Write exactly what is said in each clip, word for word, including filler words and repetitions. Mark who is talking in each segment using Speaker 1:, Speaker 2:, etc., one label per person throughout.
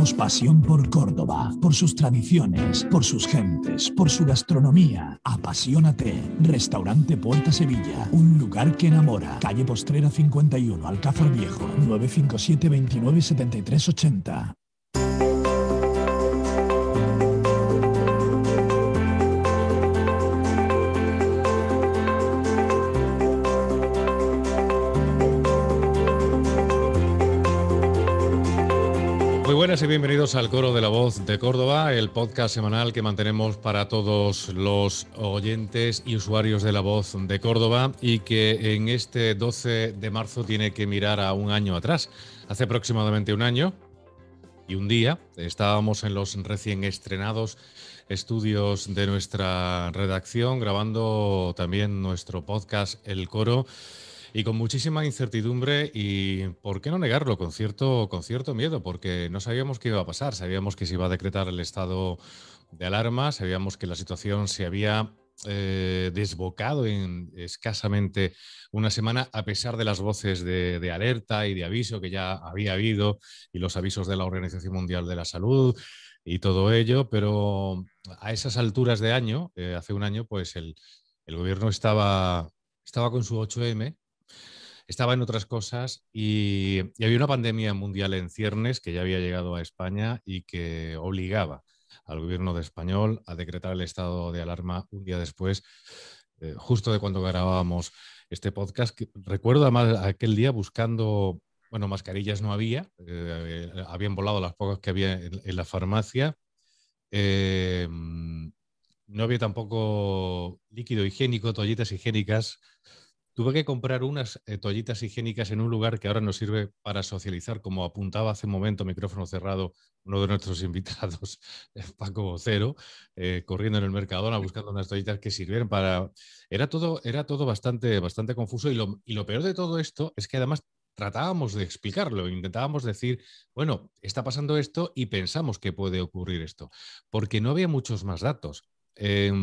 Speaker 1: Tenemos pasión por Córdoba, por sus tradiciones, por sus gentes, por su gastronomía. Apasionate. Restaurante Puerta Sevilla, un lugar que enamora. Calle Postrera cincuenta y uno, Alcázar Viejo, nueve cinco siete, veintinueve setenta y tres ochenta.
Speaker 2: Muy buenas y bienvenidos al Coro de la Voz de Córdoba, el podcast semanal que mantenemos para todos los oyentes y usuarios de la Voz de Córdoba y que en este doce de marzo tiene que mirar a un año atrás. Hace aproximadamente un año y un día estábamos en los recién estrenados estudios de nuestra redacción grabando también nuestro podcast El Coro. Y con muchísima incertidumbre y, ¿por qué no negarlo? Con cierto, con cierto miedo, porque no sabíamos qué iba a pasar. Sabíamos que se iba a decretar el estado de alarma, sabíamos que la situación se había eh, desbocado en escasamente una semana, a pesar de las voces de, de alerta y de aviso que ya había habido y los avisos de la Organización Mundial de la Salud y todo ello. Pero a esas alturas de año, eh, hace un año, pues el, el gobierno estaba, estaba con su ocho eme. Estaba en otras cosas y, y había una pandemia mundial en ciernes que ya había llegado a España y que obligaba al gobierno de español a decretar el estado de alarma un día después, eh, justo de cuando grabábamos este podcast. Que, recuerdo además aquel día buscando, bueno, mascarillas no había, eh, habían volado las pocas que había en, en la farmacia. Eh, no había tampoco líquido higiénico, toallitas higiénicas. Tuve que comprar unas eh, toallitas higiénicas en un lugar que ahora nos sirve para socializar, como apuntaba hace un momento, micrófono cerrado, uno de nuestros invitados, Paco Vocero, eh, corriendo en el Mercadona buscando unas toallitas que sirvieran para... Era todo, era todo bastante, bastante confuso y lo, y lo peor de todo esto es que además tratábamos de explicarlo, intentábamos decir, bueno, está pasando esto y pensamos que puede ocurrir esto, porque no había muchos más datos. Eh,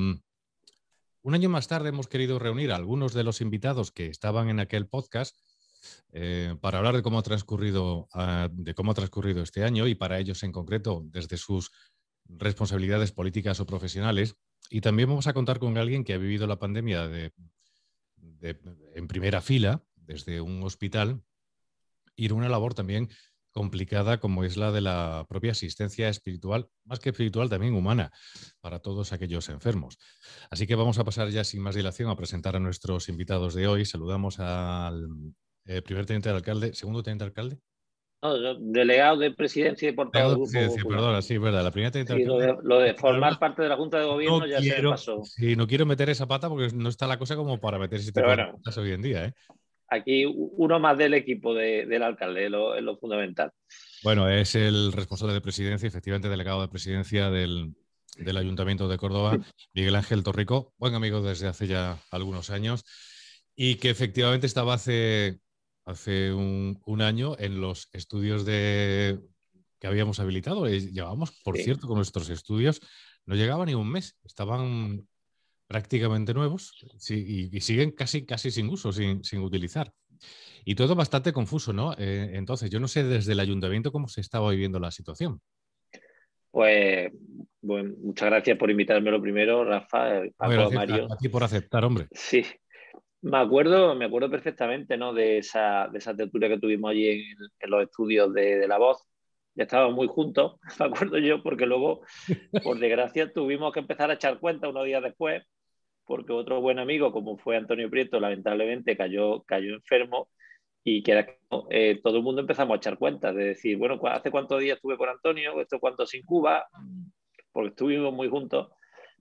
Speaker 2: Un año más tarde hemos querido reunir a algunos de los invitados que estaban en aquel podcast eh, para hablar de cómo ha transcurrido, uh, de cómo ha transcurrido este año y para ellos en concreto desde sus responsabilidades políticas o profesionales. Y también vamos a contar con alguien que ha vivido la pandemia de, de, en primera fila desde un hospital y en una labor también complicada como es la de la propia asistencia espiritual, más que espiritual, también humana, para todos aquellos enfermos. Así que vamos a pasar ya sin más dilación a presentar a nuestros invitados de hoy. Saludamos al eh, primer teniente de alcalde, segundo teniente de alcalde.
Speaker 3: No, yo, delegado de presidencia y portavoz del Grupo
Speaker 2: Presidencia, perdona, sí, verdad, la primera teniente de
Speaker 3: sí,
Speaker 2: alcalde.
Speaker 3: lo de, lo de formar parte de la Junta de Gobierno
Speaker 2: no
Speaker 3: ya
Speaker 2: quiero,
Speaker 3: se me pasó.
Speaker 2: Sí, no quiero meter esa pata porque no está la cosa como para meter ese tipo
Speaker 3: Pero bueno,
Speaker 2: de cosas hoy en día, ¿eh?
Speaker 3: Aquí uno más del equipo de, del alcalde, es lo, es lo fundamental.
Speaker 2: Bueno, es el responsable de presidencia, efectivamente delegado de presidencia del, del Ayuntamiento de Córdoba, Miguel Ángel Torrico, buen amigo desde hace ya algunos años, y que efectivamente estaba hace, hace un, un año en los estudios de, que habíamos habilitado. Llevábamos, por
Speaker 3: Sí.
Speaker 2: cierto, con nuestros estudios, no llegaba ni un mes, estaban prácticamente nuevos sí, y, y siguen casi, casi sin uso, sin, sin utilizar. Y todo bastante confuso, ¿no? Eh, entonces, yo no sé desde el ayuntamiento cómo se estaba viviendo la situación.
Speaker 3: Pues, bueno, muchas gracias por invitarme lo primero, Rafa, Paco,
Speaker 2: Bueno, gracias
Speaker 3: Mario.
Speaker 2: a, a ti por aceptar, hombre.
Speaker 3: Sí, me acuerdo, me acuerdo perfectamente, ¿no? De esa, de esa tertulia que tuvimos allí en, en los estudios de, de La Voz. Ya estábamos muy juntos, me acuerdo yo, porque luego, por desgracia, tuvimos que empezar a echar cuenta unos días después, porque otro buen amigo, como fue Antonio Prieto, lamentablemente cayó, cayó enfermo y que era, eh, todo el mundo empezamos a echar cuentas, de decir, bueno, ¿hace cuántos días estuve con Antonio? ¿Esto cuántos sin Cuba? Porque estuvimos muy juntos.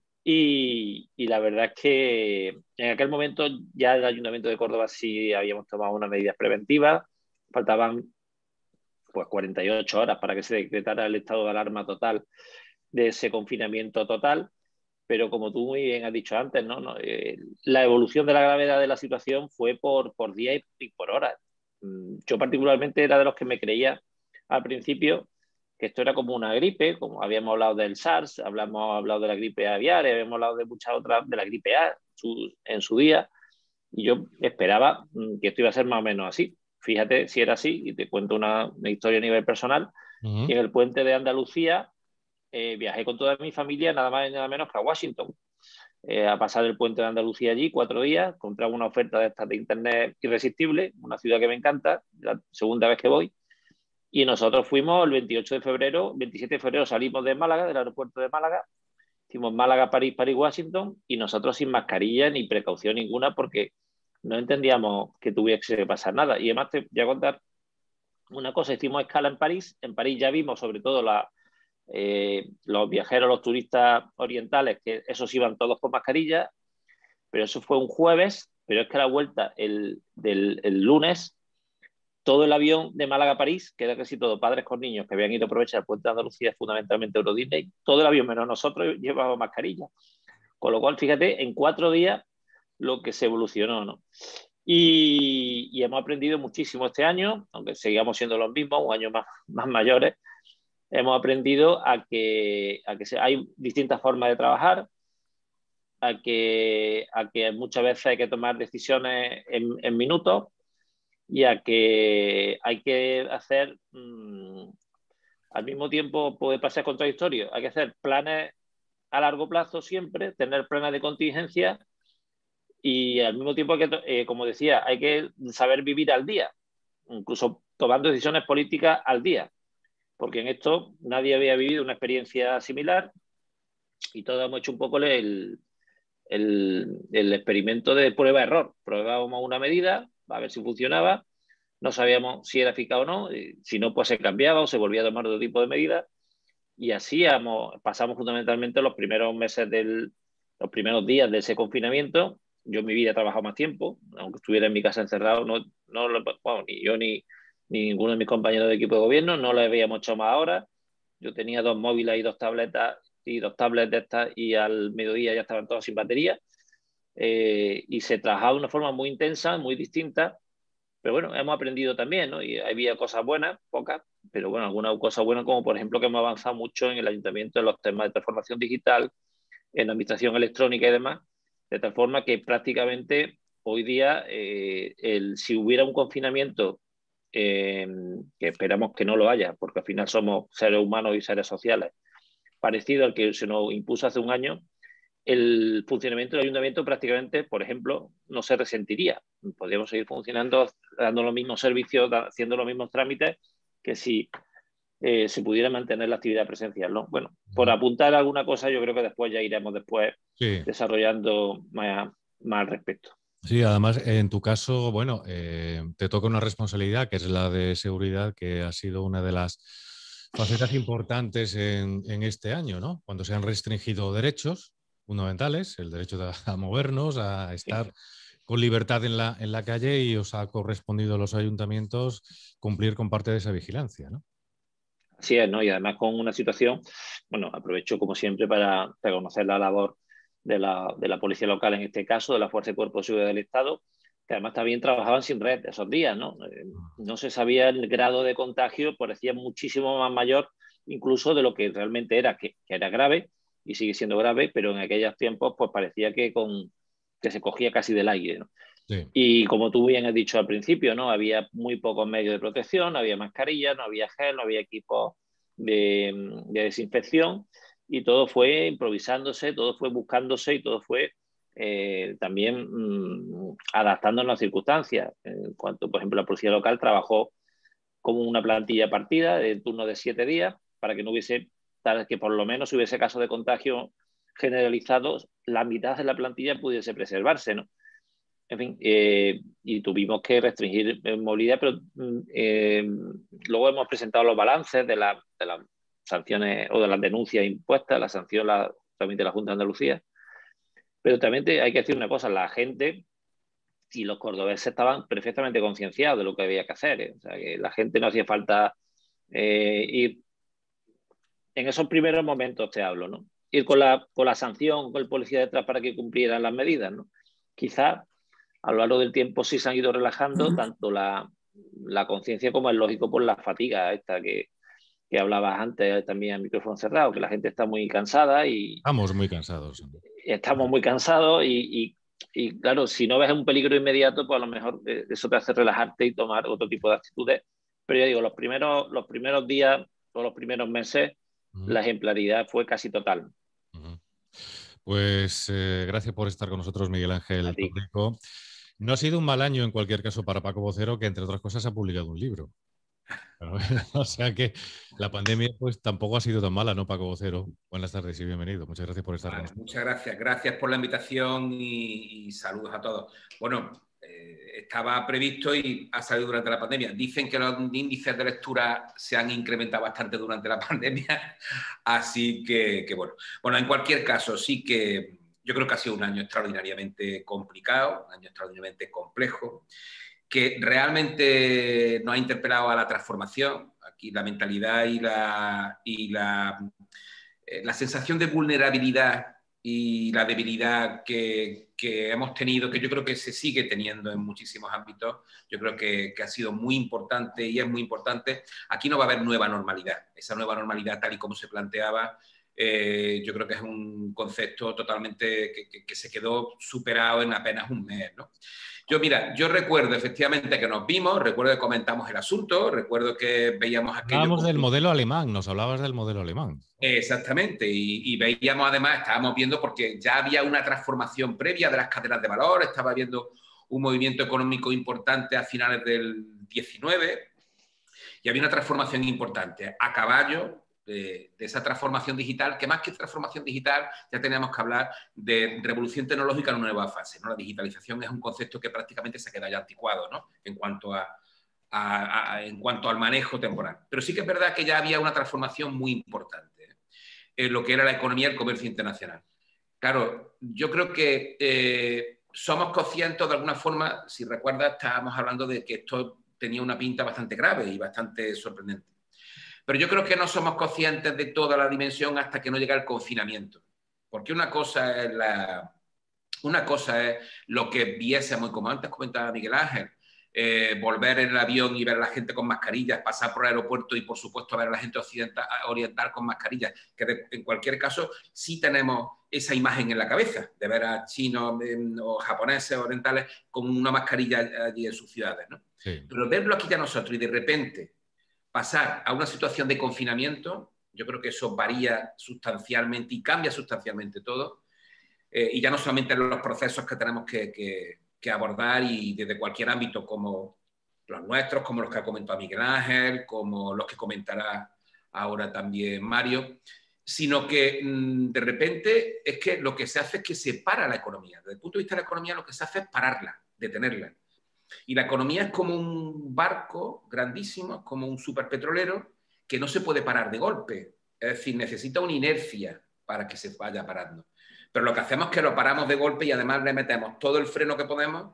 Speaker 3: Y, y la verdad es que en aquel momento ya el Ayuntamiento de Córdoba sí habíamos tomado unas medidas preventivas, faltaban pues cuarenta y ocho horas para que se decretara el estado de alarma total de ese confinamiento total. Pero como tú muy bien has dicho antes, ¿no? no eh, la evolución de la gravedad de la situación fue por, por día y, y por horas. Yo particularmente era de los que me creía al principio que esto era como una gripe, como habíamos hablado del SARS, hablamos hablado de la gripe aviar, habíamos hablado de muchas otras, de la gripe A su, en su día, y yo esperaba que esto iba a ser más o menos así. Fíjate si era así, y te cuento una, una historia a nivel personal.
Speaker 2: Uh-huh.
Speaker 3: Y en el puente de Andalucía eh, viajé con toda mi familia, nada más y nada menos que a Washington. Eh, a pasar el puente de Andalucía allí, cuatro días, compraba una oferta de estas de internet irresistible, una ciudad que me encanta, la segunda vez que voy. Y nosotros fuimos el veintiocho de febrero, veintisiete de febrero salimos de Málaga, del aeropuerto de Málaga, hicimos Málaga, París, París, Washington, y nosotros sin mascarilla ni precaución ninguna porque no entendíamos que tuviese que pasar nada. Y además te voy a contar una cosa, hicimos escala en París, en París ya vimos sobre todo la, eh, los viajeros, los turistas orientales, que esos iban todos con mascarilla, pero eso fue un jueves, pero es que a la vuelta el, del el lunes todo el avión de Málaga a París, que era casi todo padres con niños que habían ido a aprovechar el puente de Andalucía, fundamentalmente Euro Disney, todo el avión menos nosotros llevaba mascarilla. Con lo cual, fíjate, en cuatro días lo que se evolucionó, ¿no? Y, y hemos aprendido muchísimo este año, aunque seguíamos siendo los mismos, un año más, más mayores. Hemos aprendido a que, a que hay distintas formas de trabajar, a que, a que muchas veces hay que tomar decisiones en, en minutos, y a que hay que hacer, mmm, al mismo tiempo puede pasar contradictorio, hay que hacer planes a largo plazo siempre, tener planes de contingencia y al mismo tiempo, hay que, eh, como decía, hay que saber vivir al día, incluso tomando decisiones políticas al día, porque en esto nadie había vivido una experiencia similar y todos hemos hecho un poco el, el, el experimento de prueba-error. Probábamos una medida, a ver si funcionaba. No sabíamos si era eficaz o no, si no, pues se cambiaba o se volvía a tomar otro tipo de medidas. Y así hemos, pasamos fundamentalmente los primeros meses, del, los primeros días de ese confinamiento. Yo en mi vida he trabajado más tiempo, aunque estuviera en mi casa encerrado, no, no, bueno, ni yo ni, ni ninguno de mis compañeros de equipo de gobierno, no lo habíamos hecho más ahora. Yo tenía dos móviles y dos tabletas y dos tablets de estas y al mediodía ya estaban todos sin batería. Eh, y se trabajaba de una forma muy intensa, muy distinta. Pero bueno, hemos aprendido también, ¿no? Y había cosas buenas, pocas, pero bueno, algunas cosas buenas, como por ejemplo que hemos avanzado mucho en el ayuntamiento en los temas de transformación digital, en la administración electrónica y demás, de tal forma que prácticamente hoy día, eh, el, si hubiera un confinamiento, eh, que esperamos que no lo haya, porque al final somos seres humanos y seres sociales, parecido al que se nos impuso hace un año, el funcionamiento del ayuntamiento prácticamente, por ejemplo, no se resentiría. Podríamos seguir funcionando, dando los mismos servicios, haciendo los mismos trámites que si eh, se pudiera mantener la actividad presencial, ¿no? Bueno, por apuntar alguna cosa, yo creo que después ya iremos después
Speaker 2: sí.
Speaker 3: desarrollando más, más al respecto.
Speaker 2: Sí, además, en tu caso, bueno, eh, te toca una responsabilidad que es la de seguridad, que ha sido una de las facetas importantes en, en este año, ¿no? Cuando se han restringido derechos fundamentales, el derecho a, a movernos, a estar sí. con libertad en la, en la calle, y os ha correspondido a los ayuntamientos cumplir con parte de esa vigilancia, ¿no?
Speaker 3: Así es, ¿no? Y además con una situación, bueno, aprovecho como siempre para reconocer la labor de la, de la policía local, en este caso, de la Fuerza y Cuerpo de Seguridad del Estado, que además también trabajaban sin red esos días, ¿no? Eh, no se sabía el grado de contagio, parecía muchísimo más mayor incluso de lo que realmente era, que, que era grave y sigue siendo grave, pero en aquellos tiempos pues parecía que, con, que se cogía casi del aire, ¿no? Sí. Y como tú bien has dicho al principio, ¿no? Había muy pocos medios de protección, no había mascarillas, no había gel, no había equipos de, de desinfección, y todo fue improvisándose, todo fue buscándose y todo fue eh, también mmm, adaptándonos a las circunstancias. En cuanto, por ejemplo, la policía local trabajó como una plantilla partida de turno de siete días para que no hubiese, tal que por lo menos si hubiese casos de contagio generalizados, la mitad de la plantilla pudiese preservarse, ¿no? En fin, eh, y tuvimos que restringir movilidad, pero eh, luego hemos presentado los balances de, la, de las sanciones o de las denuncias impuestas, la sanción la, también de la Junta de Andalucía. Pero también te, hay que decir una cosa, la gente y los cordobeses estaban perfectamente concienciados de lo que había que hacer, ¿eh? O sea, que la gente no hacía falta eh, ir, en esos primeros momentos te hablo, ¿no? Ir con la, con la sanción, con el policía detrás para que cumplieran las medidas, ¿no? Quizás a lo largo del tiempo sí se han ido relajando, uh-huh. tanto la, la conciencia como es lógico por la fatiga esta que, que hablabas antes también a micrófono cerrado, que la gente está muy cansada y...
Speaker 2: Estamos muy cansados.
Speaker 3: Estamos muy cansados y, y, y claro, si no ves un peligro inmediato, pues a lo mejor eso te hace relajarte y tomar otro tipo de actitudes. Pero ya digo, los primeros, los primeros días todos los primeros meses,
Speaker 2: Uh-huh.
Speaker 3: la ejemplaridad fue casi total.
Speaker 2: Uh-huh. Pues eh, gracias por estar con nosotros, Miguel Ángel Torrico. No ha sido un mal año en cualquier caso para Paco Vocero, que entre otras cosas ha publicado un libro. O sea que la pandemia pues tampoco ha sido tan mala, ¿no, Paco Vocero? Buenas tardes y bienvenido. Muchas gracias por estar
Speaker 4: vale,
Speaker 2: con nosotros.
Speaker 4: Muchas gracias. Gracias por la invitación y, y saludos a todos. Bueno, eh, estaba previsto y ha salido durante la pandemia. Dicen que los índices de lectura se han incrementado bastante durante la pandemia, así que, que bueno. Bueno, en cualquier caso, sí que yo creo que ha sido un año extraordinariamente complicado, un año extraordinariamente complejo, que realmente nos ha interpelado a la transformación. Aquí la mentalidad y la, y la, eh, la sensación de vulnerabilidad y la debilidad que, que hemos tenido, que yo creo que se sigue teniendo en muchísimos ámbitos, yo creo que, que ha sido muy importante y es muy importante. Aquí no va a haber nueva normalidad. Esa nueva normalidad, tal y como se planteaba, eh, yo creo que es un concepto totalmente que, que, que se quedó superado en apenas un mes, ¿no? Yo, mira, yo recuerdo efectivamente que nos vimos, recuerdo que comentamos el asunto, recuerdo que veíamos aquello...
Speaker 2: Hablábamos del modelo alemán, nos hablabas del modelo alemán.
Speaker 4: Exactamente, y, y veíamos además, estábamos viendo, porque ya había una transformación previa de las cadenas de valor, estaba habiendo un movimiento económico importante a finales del diecinueve, y había una transformación importante, a caballo de, de esa transformación digital, que más que transformación digital ya teníamos que hablar de revolución tecnológica en una nueva fase, ¿no? La digitalización es un concepto que prácticamente se queda ya anticuado, ¿no? En cuanto a, a, a, en cuanto al manejo temporal. Pero sí que es verdad que ya había una transformación muy importante, ¿eh? En lo que era la economía y el comercio internacional. Claro, yo creo que eh, somos conscientes de alguna forma, si recuerdas, estábamos hablando de que esto tenía una pinta bastante grave y bastante sorprendente. Pero yo creo que no somos conscientes de toda la dimensión hasta que no llega el confinamiento. Porque una cosa es, la, una cosa es lo que viésemos, como antes comentaba Miguel Ángel, eh, volver en el avión y ver a la gente con mascarillas, pasar por el aeropuerto y, por supuesto, ver a la gente occidental, oriental con mascarillas, que de, en cualquier caso sí tenemos esa imagen en la cabeza de ver a chinos eh, o japoneses orientales con una mascarilla allí en sus ciudades, ¿no? Sí. Pero verlo aquí ya nosotros y de repente pasar a una situación de confinamiento, yo creo que eso varía sustancialmente y cambia sustancialmente todo, eh, y ya no solamente en los procesos que tenemos que, que, que abordar y desde cualquier ámbito como los nuestros, como los que ha comentado Miguel Ángel, como los que comentará ahora también Mario, sino que mmm, de repente es que lo que se hace es que se para la economía. Desde el punto de vista de la economía lo que se hace es pararla, detenerla. Y la economía es como un barco grandísimo, es como un superpetrolero que no se puede parar de golpe. Es decir, necesita una inercia para que se vaya parando. Pero lo que hacemos es que lo paramos de golpe y además le metemos todo el freno que podemos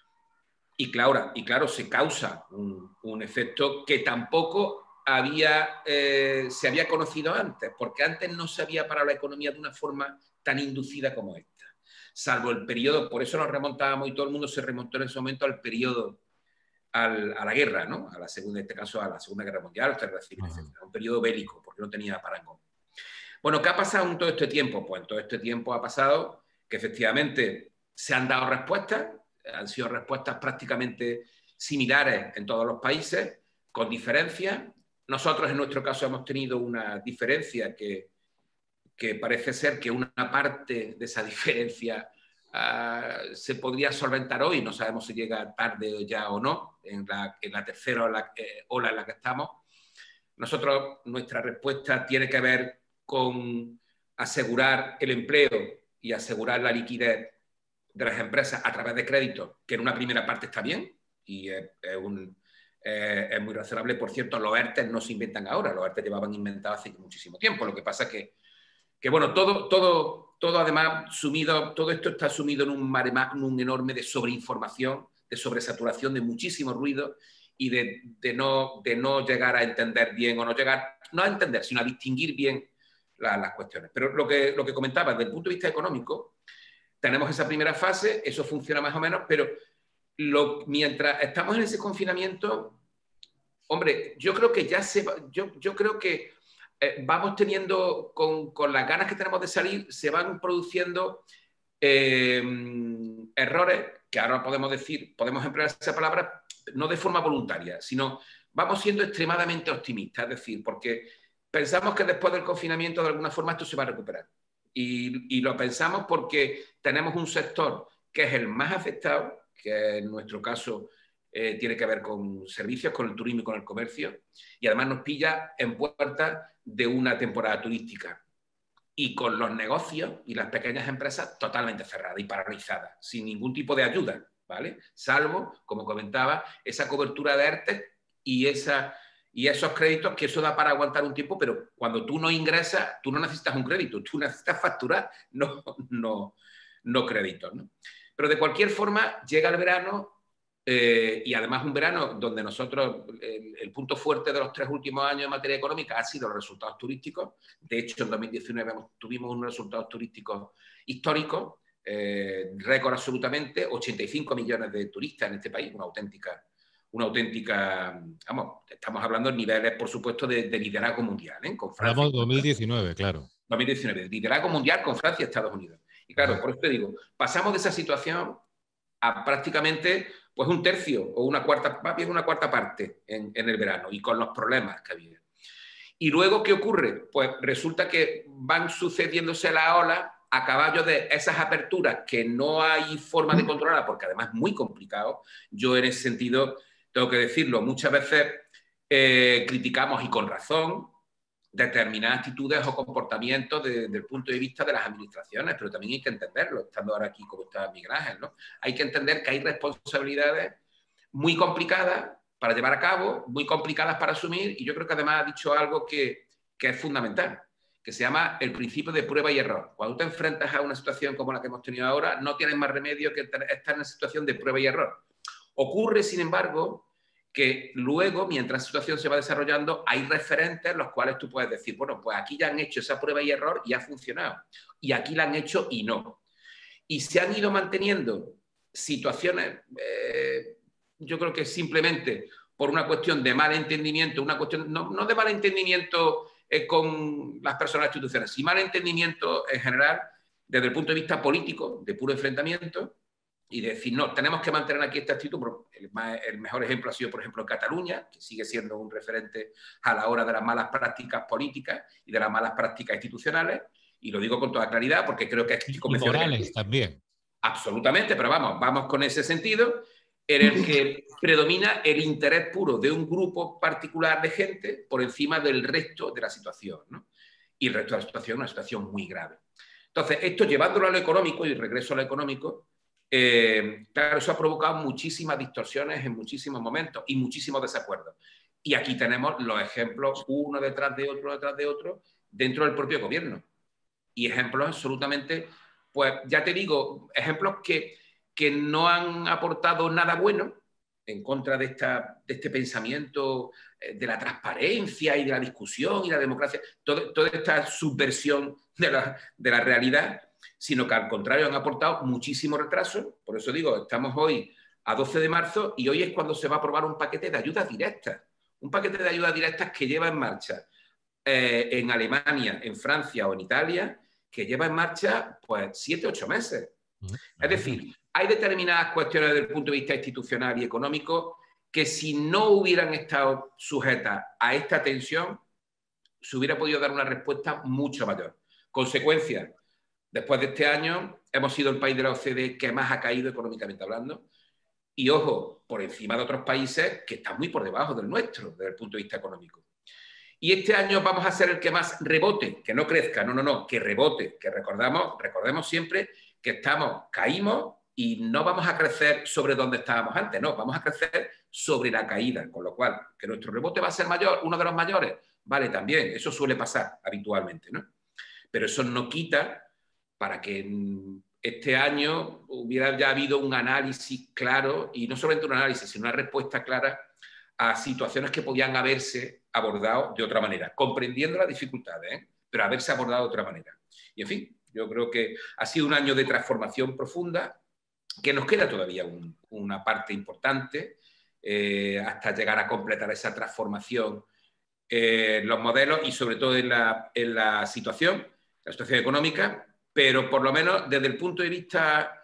Speaker 4: y claro, y claro se causa un, un efecto que tampoco había, eh, se había conocido antes, porque antes no se había parado la economía de una forma tan inducida como esta. Salvo el periodo, por eso nos remontábamos y todo el mundo se remontó en ese momento al periodo, al, a la guerra, ¿no? A la segunda, en este caso a la Segunda Guerra Mundial, a la Guerra Civil, etcétera. Un periodo bélico, porque no tenía parangón. Bueno, ¿qué ha pasado en todo este tiempo? Pues en todo este tiempo ha pasado que efectivamente se han dado respuestas, han sido respuestas prácticamente similares en todos los países, con diferencias. Nosotros en nuestro caso hemos tenido una diferencia que que parece ser que una parte de esa diferencia uh, se podría solventar hoy, no sabemos si llega tarde ya o no, en la, en la tercera ola, eh, ola en la que estamos. Nosotros, nuestra respuesta tiene que ver con asegurar el empleo y asegurar la liquidez de las empresas a través de créditos, que en una primera parte está bien y es, es, un, eh, es muy razonable. Por cierto, los ERTE no se inventan ahora, los ERTE llevaban inventados hace muchísimo tiempo. Lo que pasa es que que bueno, todo, todo, todo además sumido, todo esto está sumido en un mare magnum enorme de sobreinformación, de sobresaturación, de muchísimo ruido y de, de, no, de no llegar a entender bien o no llegar, no a entender, sino a distinguir bien la, las cuestiones. Pero lo que, lo que comentaba, desde el punto de vista económico, tenemos esa primera fase, eso funciona más o menos, pero lo, mientras estamos en ese confinamiento, hombre, yo creo que ya se va, yo, yo creo que Eh, vamos teniendo, con, con las ganas que tenemos de salir, se van produciendo eh, errores, que ahora podemos decir, podemos emplear esa palabra, no de forma voluntaria, sino vamos siendo extremadamente optimistas, es decir, porque pensamos que después del confinamiento de alguna forma esto se va a recuperar. Y, y lo pensamos porque tenemos un sector que es el más afectado, que en nuestro caso eh, tiene que ver con servicios, con el turismo y con el comercio, y además nos pilla en puertas de una temporada turística. Y con los negocios y las pequeñas empresas totalmente cerradas y paralizadas, sin ningún tipo de ayuda, ¿vale? Salvo, como comentaba, esa cobertura de ERTE y, esa, y esos créditos, que eso da para aguantar un tiempo, pero cuando tú no ingresas, tú no necesitas un crédito, tú necesitas facturar, no, no, no créditos, ¿no? Pero de cualquier forma, llega el verano eh, y además un verano donde nosotros, el, el punto fuerte de los tres últimos años en materia económica ha sido los resultados turísticos. De hecho, en dos mil diecinueve tuvimos unos resultados turísticos históricos, eh, récord absolutamente, ochenta y cinco millones de turistas en este país, una auténtica, una auténtica, vamos, estamos hablando de niveles, por supuesto, de, de liderazgo mundial, ¿eh? Con Francia.
Speaker 2: Hablamos de dos mil diecinueve, claro.
Speaker 4: dos mil diecinueve, liderazgo mundial con Francia y Estados Unidos. Y claro, por eso te digo, pasamos de esa situación a prácticamente pues un tercio o una cuarta, más bien una cuarta parte en, en el verano, y con los problemas que había. Y luego, ¿qué ocurre? Pues resulta que van sucediéndose las olas a caballo de esas aperturas que no hay forma de controlar, porque además es muy complicado. Yo en ese sentido, tengo que decirlo, muchas veces eh, criticamos, y con razón, determinadas actitudes o comportamientos desde el punto de vista de las administraciones, pero también hay que entenderlo, estando ahora aquí como está Miguel Ángel, ¿no? Hay que entender que hay responsabilidades muy complicadas para llevar a cabo, muy complicadas para asumir, y yo creo que además ha dicho algo que, que es fundamental, que se llama el principio de prueba y error. Cuando te enfrentas a una situación como la que hemos tenido ahora, no tienes más remedio que estar en una situación de prueba y error. Ocurre, sin embargo, que luego, mientras la situación se va desarrollando, hay referentes los cuales tú puedes decir, bueno, pues aquí ya han hecho esa prueba y error y ha funcionado, y aquí la han hecho y no. Y se han ido manteniendo situaciones, eh, yo creo que simplemente por una cuestión de mal entendimiento, una cuestión, no, no de mal entendimiento eh, con las personas e instituciones, sino mal entendimiento en general desde el punto de vista político, de puro enfrentamiento, y decir, no, tenemos que mantener aquí esta actitud. El, el mejor ejemplo ha sido, por ejemplo, Cataluña, que sigue siendo un referente a la hora de las malas prácticas políticas y de las malas prácticas institucionales, y lo digo con toda claridad porque creo que es
Speaker 2: convencido. Y morales también.
Speaker 4: Absolutamente, pero vamos, vamos con ese sentido en el que predomina el interés puro de un grupo particular de gente por encima del resto de la situación, ¿no? Y el resto de la situación es una situación muy grave. Entonces, esto llevándolo a lo económico, y regreso a lo económico, Eh, claro, eso ha provocado muchísimas distorsiones en muchísimos momentos y muchísimos desacuerdos. Y aquí tenemos los ejemplos uno detrás de otro, detrás de otro, dentro del propio gobierno. Y ejemplos absolutamente, pues ya te digo, ejemplos que, que no han aportado nada bueno en contra de, esta, de este pensamiento de la transparencia y de la discusión y la democracia, todo, toda esta subversión de la, de la realidad, sino que al contrario han aportado muchísimo retraso. Por eso digo, estamos hoy a doce de marzo y hoy es cuando se va a aprobar un paquete de ayudas directas, un paquete de ayudas directas que lleva en marcha eh, en Alemania, en Francia o en Italia, que lleva en marcha pues siete, ocho meses. Uh-huh. Es decir, hay determinadas cuestiones desde el punto de vista institucional y económico que si no hubieran estado sujetas a esta tensión, se hubiera podido dar una respuesta mucho mayor. Consecuencias. Después de este año, hemos sido el país de la O C D E que más ha caído económicamente hablando. Y, ojo, por encima de otros países que están muy por debajo del nuestro, desde el punto de vista económico. Y este año vamos a ser el que más rebote, que no crezca, no, no, no, que rebote, que recordamos, recordemos siempre que estamos, caímos y no vamos a crecer sobre donde estábamos antes, no, vamos a crecer sobre la caída, con lo cual, que nuestro rebote va a ser mayor, uno de los mayores, vale, también, eso suele pasar habitualmente, ¿no? Pero eso no quita para que este año hubiera ya habido un análisis claro, y no solamente un análisis, sino una respuesta clara a situaciones que podían haberse abordado de otra manera, comprendiendo las dificultades, ¿eh? Pero haberse abordado de otra manera. Y en fin, yo creo que ha sido un año de transformación profunda, que nos queda todavía un, una parte importante eh, hasta llegar a completar esa transformación eh, en los modelos y sobre todo en la, en la situación, la situación económica, pero por lo menos desde el punto de vista,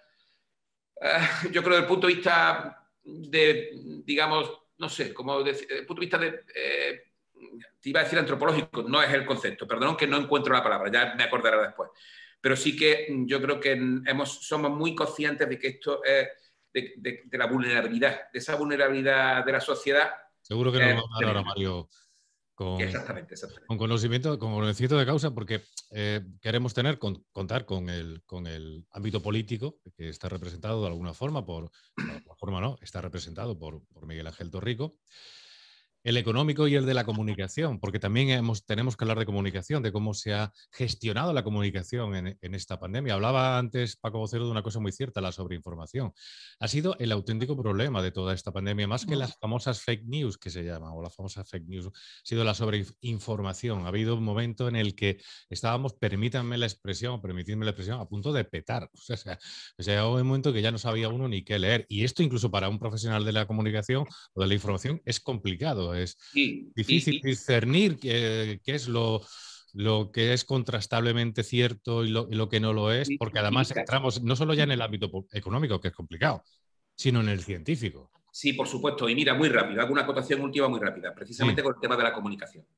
Speaker 4: eh, yo creo desde el punto de vista de, digamos, no sé, como desde el punto de vista de, eh, te iba a decir antropológico, no es el concepto, perdón que no encuentro la palabra, ya me acordaré después. Pero sí que yo creo que hemos, somos muy conscientes de que esto es de, de, de la vulnerabilidad, de esa vulnerabilidad de la sociedad.
Speaker 2: Seguro que nos va a hablar ahora Mario con,
Speaker 4: exactamente, exactamente.
Speaker 2: con conocimiento, con conocimiento de causa, porque eh, queremos tener, con, contar con el, con el ámbito político que está representado de alguna forma, por, de alguna forma no, está representado por, por Miguel Ángel Torrico. El económico y el de la comunicación, porque también hemos, tenemos que hablar de comunicación, de cómo se ha gestionado la comunicación en, en esta pandemia. Hablaba antes Paco Vocero de una cosa muy cierta, la sobreinformación. Ha sido el auténtico problema de toda esta pandemia, más que las famosas fake news que se llaman, o las famosas fake news, ha sido la sobreinformación. Ha habido un momento en el que estábamos, permítanme la expresión, permitidme la expresión, a punto de petar. O sea, o sea, hubo un momento que ya no sabía uno ni qué leer. Y esto incluso para un profesional de la comunicación o de la información es complicado. Es
Speaker 4: sí,
Speaker 2: difícil
Speaker 4: y, y,
Speaker 2: discernir qué, qué es lo, lo que es contrastablemente cierto y lo, y lo que no lo es, porque además
Speaker 4: y,
Speaker 2: entramos no solo ya en el ámbito económico, que es complicado, sino en el científico.
Speaker 4: Sí, por supuesto. Y mira, muy rápido, hago una acotación última muy rápida, precisamente sí. con el tema de la comunicación.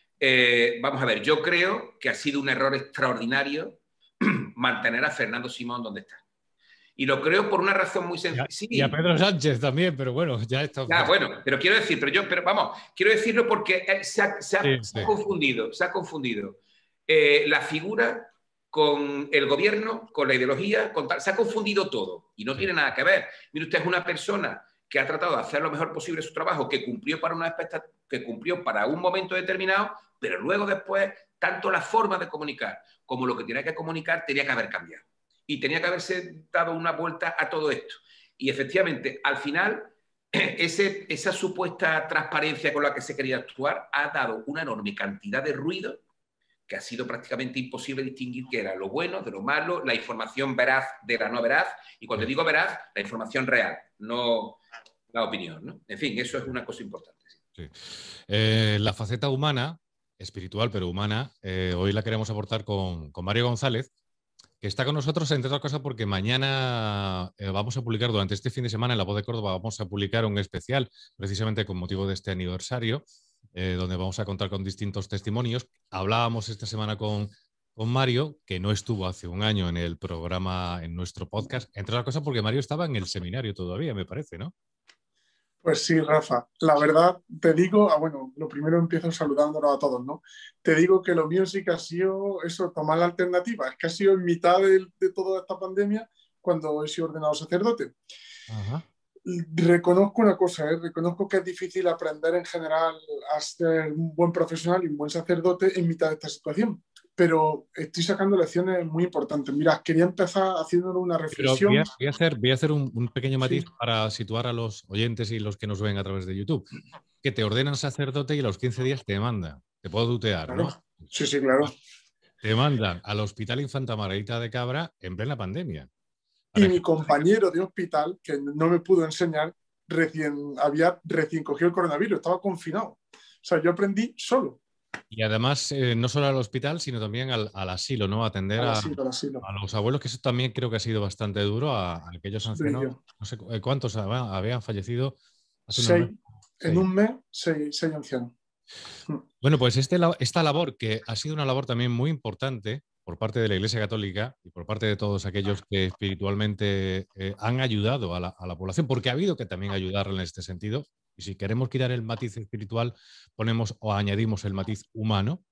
Speaker 4: Eh, vamos a ver, yo creo que ha sido un error extraordinario mantener a Fernando Simón donde está. Y lo creo por una razón muy sencilla.
Speaker 2: Sí. Y a Pedro Sánchez también, pero bueno, ya está.
Speaker 4: Ya, bueno, pero quiero decir, pero yo, pero vamos, quiero decirlo porque se ha, se ha, sí, se ha sí. confundido, se ha confundido eh, la figura con el gobierno, con la ideología, con tal, se ha confundido todo y no sí. tiene nada que ver. Mire, usted es una persona que ha tratado de hacer lo mejor posible su trabajo, que cumplió para una expectativa, que cumplió para un momento determinado, pero luego después, tanto la forma de comunicar como lo que tenía que comunicar tenía que haber cambiado. Y tenía que haberse dado una vuelta a todo esto. Y efectivamente, al final, ese, esa supuesta transparencia con la que se quería actuar ha dado una enorme cantidad de ruido que ha sido prácticamente imposible distinguir qué era lo bueno de lo malo, la información veraz de la no veraz. Y cuando digo veraz, la información real, no la opinión, ¿no? En fin, eso es una cosa importante. Sí.
Speaker 2: Sí. Eh, la faceta humana, espiritual pero humana, eh, hoy la queremos aportar con, con Mario González, que está con nosotros, entre otras cosas, porque mañana eh, vamos a publicar, durante este fin de semana en La Voz de Córdoba, vamos a publicar un especial, precisamente con motivo de este aniversario, eh, donde vamos a contar con distintos testimonios. Hablábamos esta semana con, con Mario, que no estuvo hace un año en el programa, en nuestro podcast, entre otras cosas porque Mario estaba en el seminario todavía, me parece, ¿no?
Speaker 5: Pues sí, Rafa, la verdad te digo, ah, bueno, lo primero empiezo saludándonos a todos, ¿no? Te digo que lo mío sí que ha sido eso, tomar la alternativa, es que ha sido en mitad de, de toda esta pandemia cuando he sido ordenado sacerdote.
Speaker 2: Ajá.
Speaker 5: Reconozco una cosa, ¿eh? Reconozco que es difícil aprender en general a ser un buen profesional y un buen sacerdote en mitad de esta situación, pero estoy sacando lecciones muy importantes. Mira, quería empezar haciendo una reflexión.
Speaker 2: Pero voy, a, voy a hacer, voy a hacer un, un pequeño matiz sí. para situar a los oyentes y los que nos ven a través de YouTube. Que te ordenan sacerdote y a los quince días te mandan. Te puedo tutear,
Speaker 5: claro.
Speaker 2: ¿no?
Speaker 5: Sí, sí, claro.
Speaker 2: Te mandan al Hospital Infanta Margarita de Cabra en plena pandemia.
Speaker 5: Y mi compañero de hospital, que no me pudo enseñar, recién, había recién cogido el coronavirus, estaba confinado. O sea, yo aprendí solo.
Speaker 2: Y además, eh, no solo al hospital, sino también al, al asilo, ¿no? Atender
Speaker 5: al
Speaker 2: a,
Speaker 5: asilo, al asilo.
Speaker 2: a los abuelos, que eso también creo que ha sido bastante duro, a, a aquellos ancianos. No sé cuántos habían, habían fallecido. Hace
Speaker 5: seis, mes, en seis. un mes, seis, seis ancianos.
Speaker 2: Bueno, pues este, esta labor, que ha sido una labor también muy importante por parte de la Iglesia Católica y por parte de todos aquellos que espiritualmente eh, han ayudado a la, a la población, porque ha habido que también ayudarla en este sentido. Y si queremos quitar el matiz espiritual, ponemos o añadimos el matiz humano.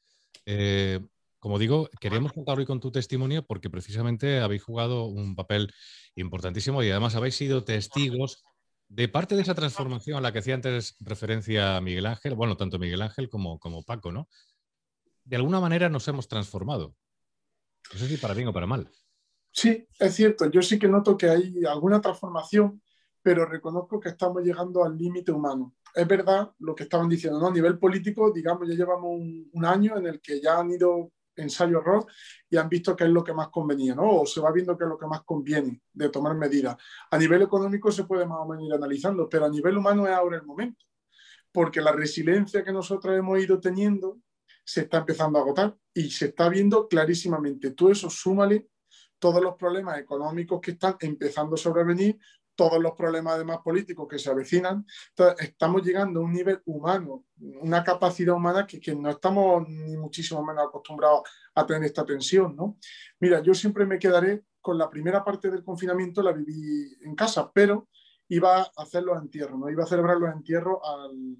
Speaker 2: Eh, como digo, queríamos contar hoy con tu testimonio porque precisamente habéis jugado un papel importantísimo y además habéis sido testigos de parte de esa transformación a la que hacía antes referencia Miguel Ángel, bueno, tanto Miguel Ángel como, como Paco, ¿no? De alguna manera nos hemos transformado. No sé si para bien o para mal.
Speaker 5: Sí, es cierto. Yo sí que noto que hay alguna transformación, pero reconozco que estamos llegando al límite humano. Es verdad lo que estaban diciendo, ¿no? A nivel político, digamos, ya llevamos un, un año en el que ya han ido ensayo-error y han visto qué es lo que más convenía, ¿no? O se va viendo qué es lo que más conviene de tomar medidas. A nivel económico se puede más o menos ir analizando, pero a nivel humano es ahora el momento, porque la resiliencia que nosotros hemos ido teniendo se está empezando a agotar y se está viendo clarísimamente. Tú eso súmale todos los problemas económicos que están empezando a sobrevenir, todos los problemas además políticos que se avecinan. Entonces, estamos llegando a un nivel humano, una capacidad humana que, que no estamos ni muchísimo menos acostumbrados a tener esta tensión, ¿no? Mira, yo siempre me quedaré con la primera parte del confinamiento, la viví en casa, pero iba a hacer los entierros, ¿no? Iba a celebrar los entierros al,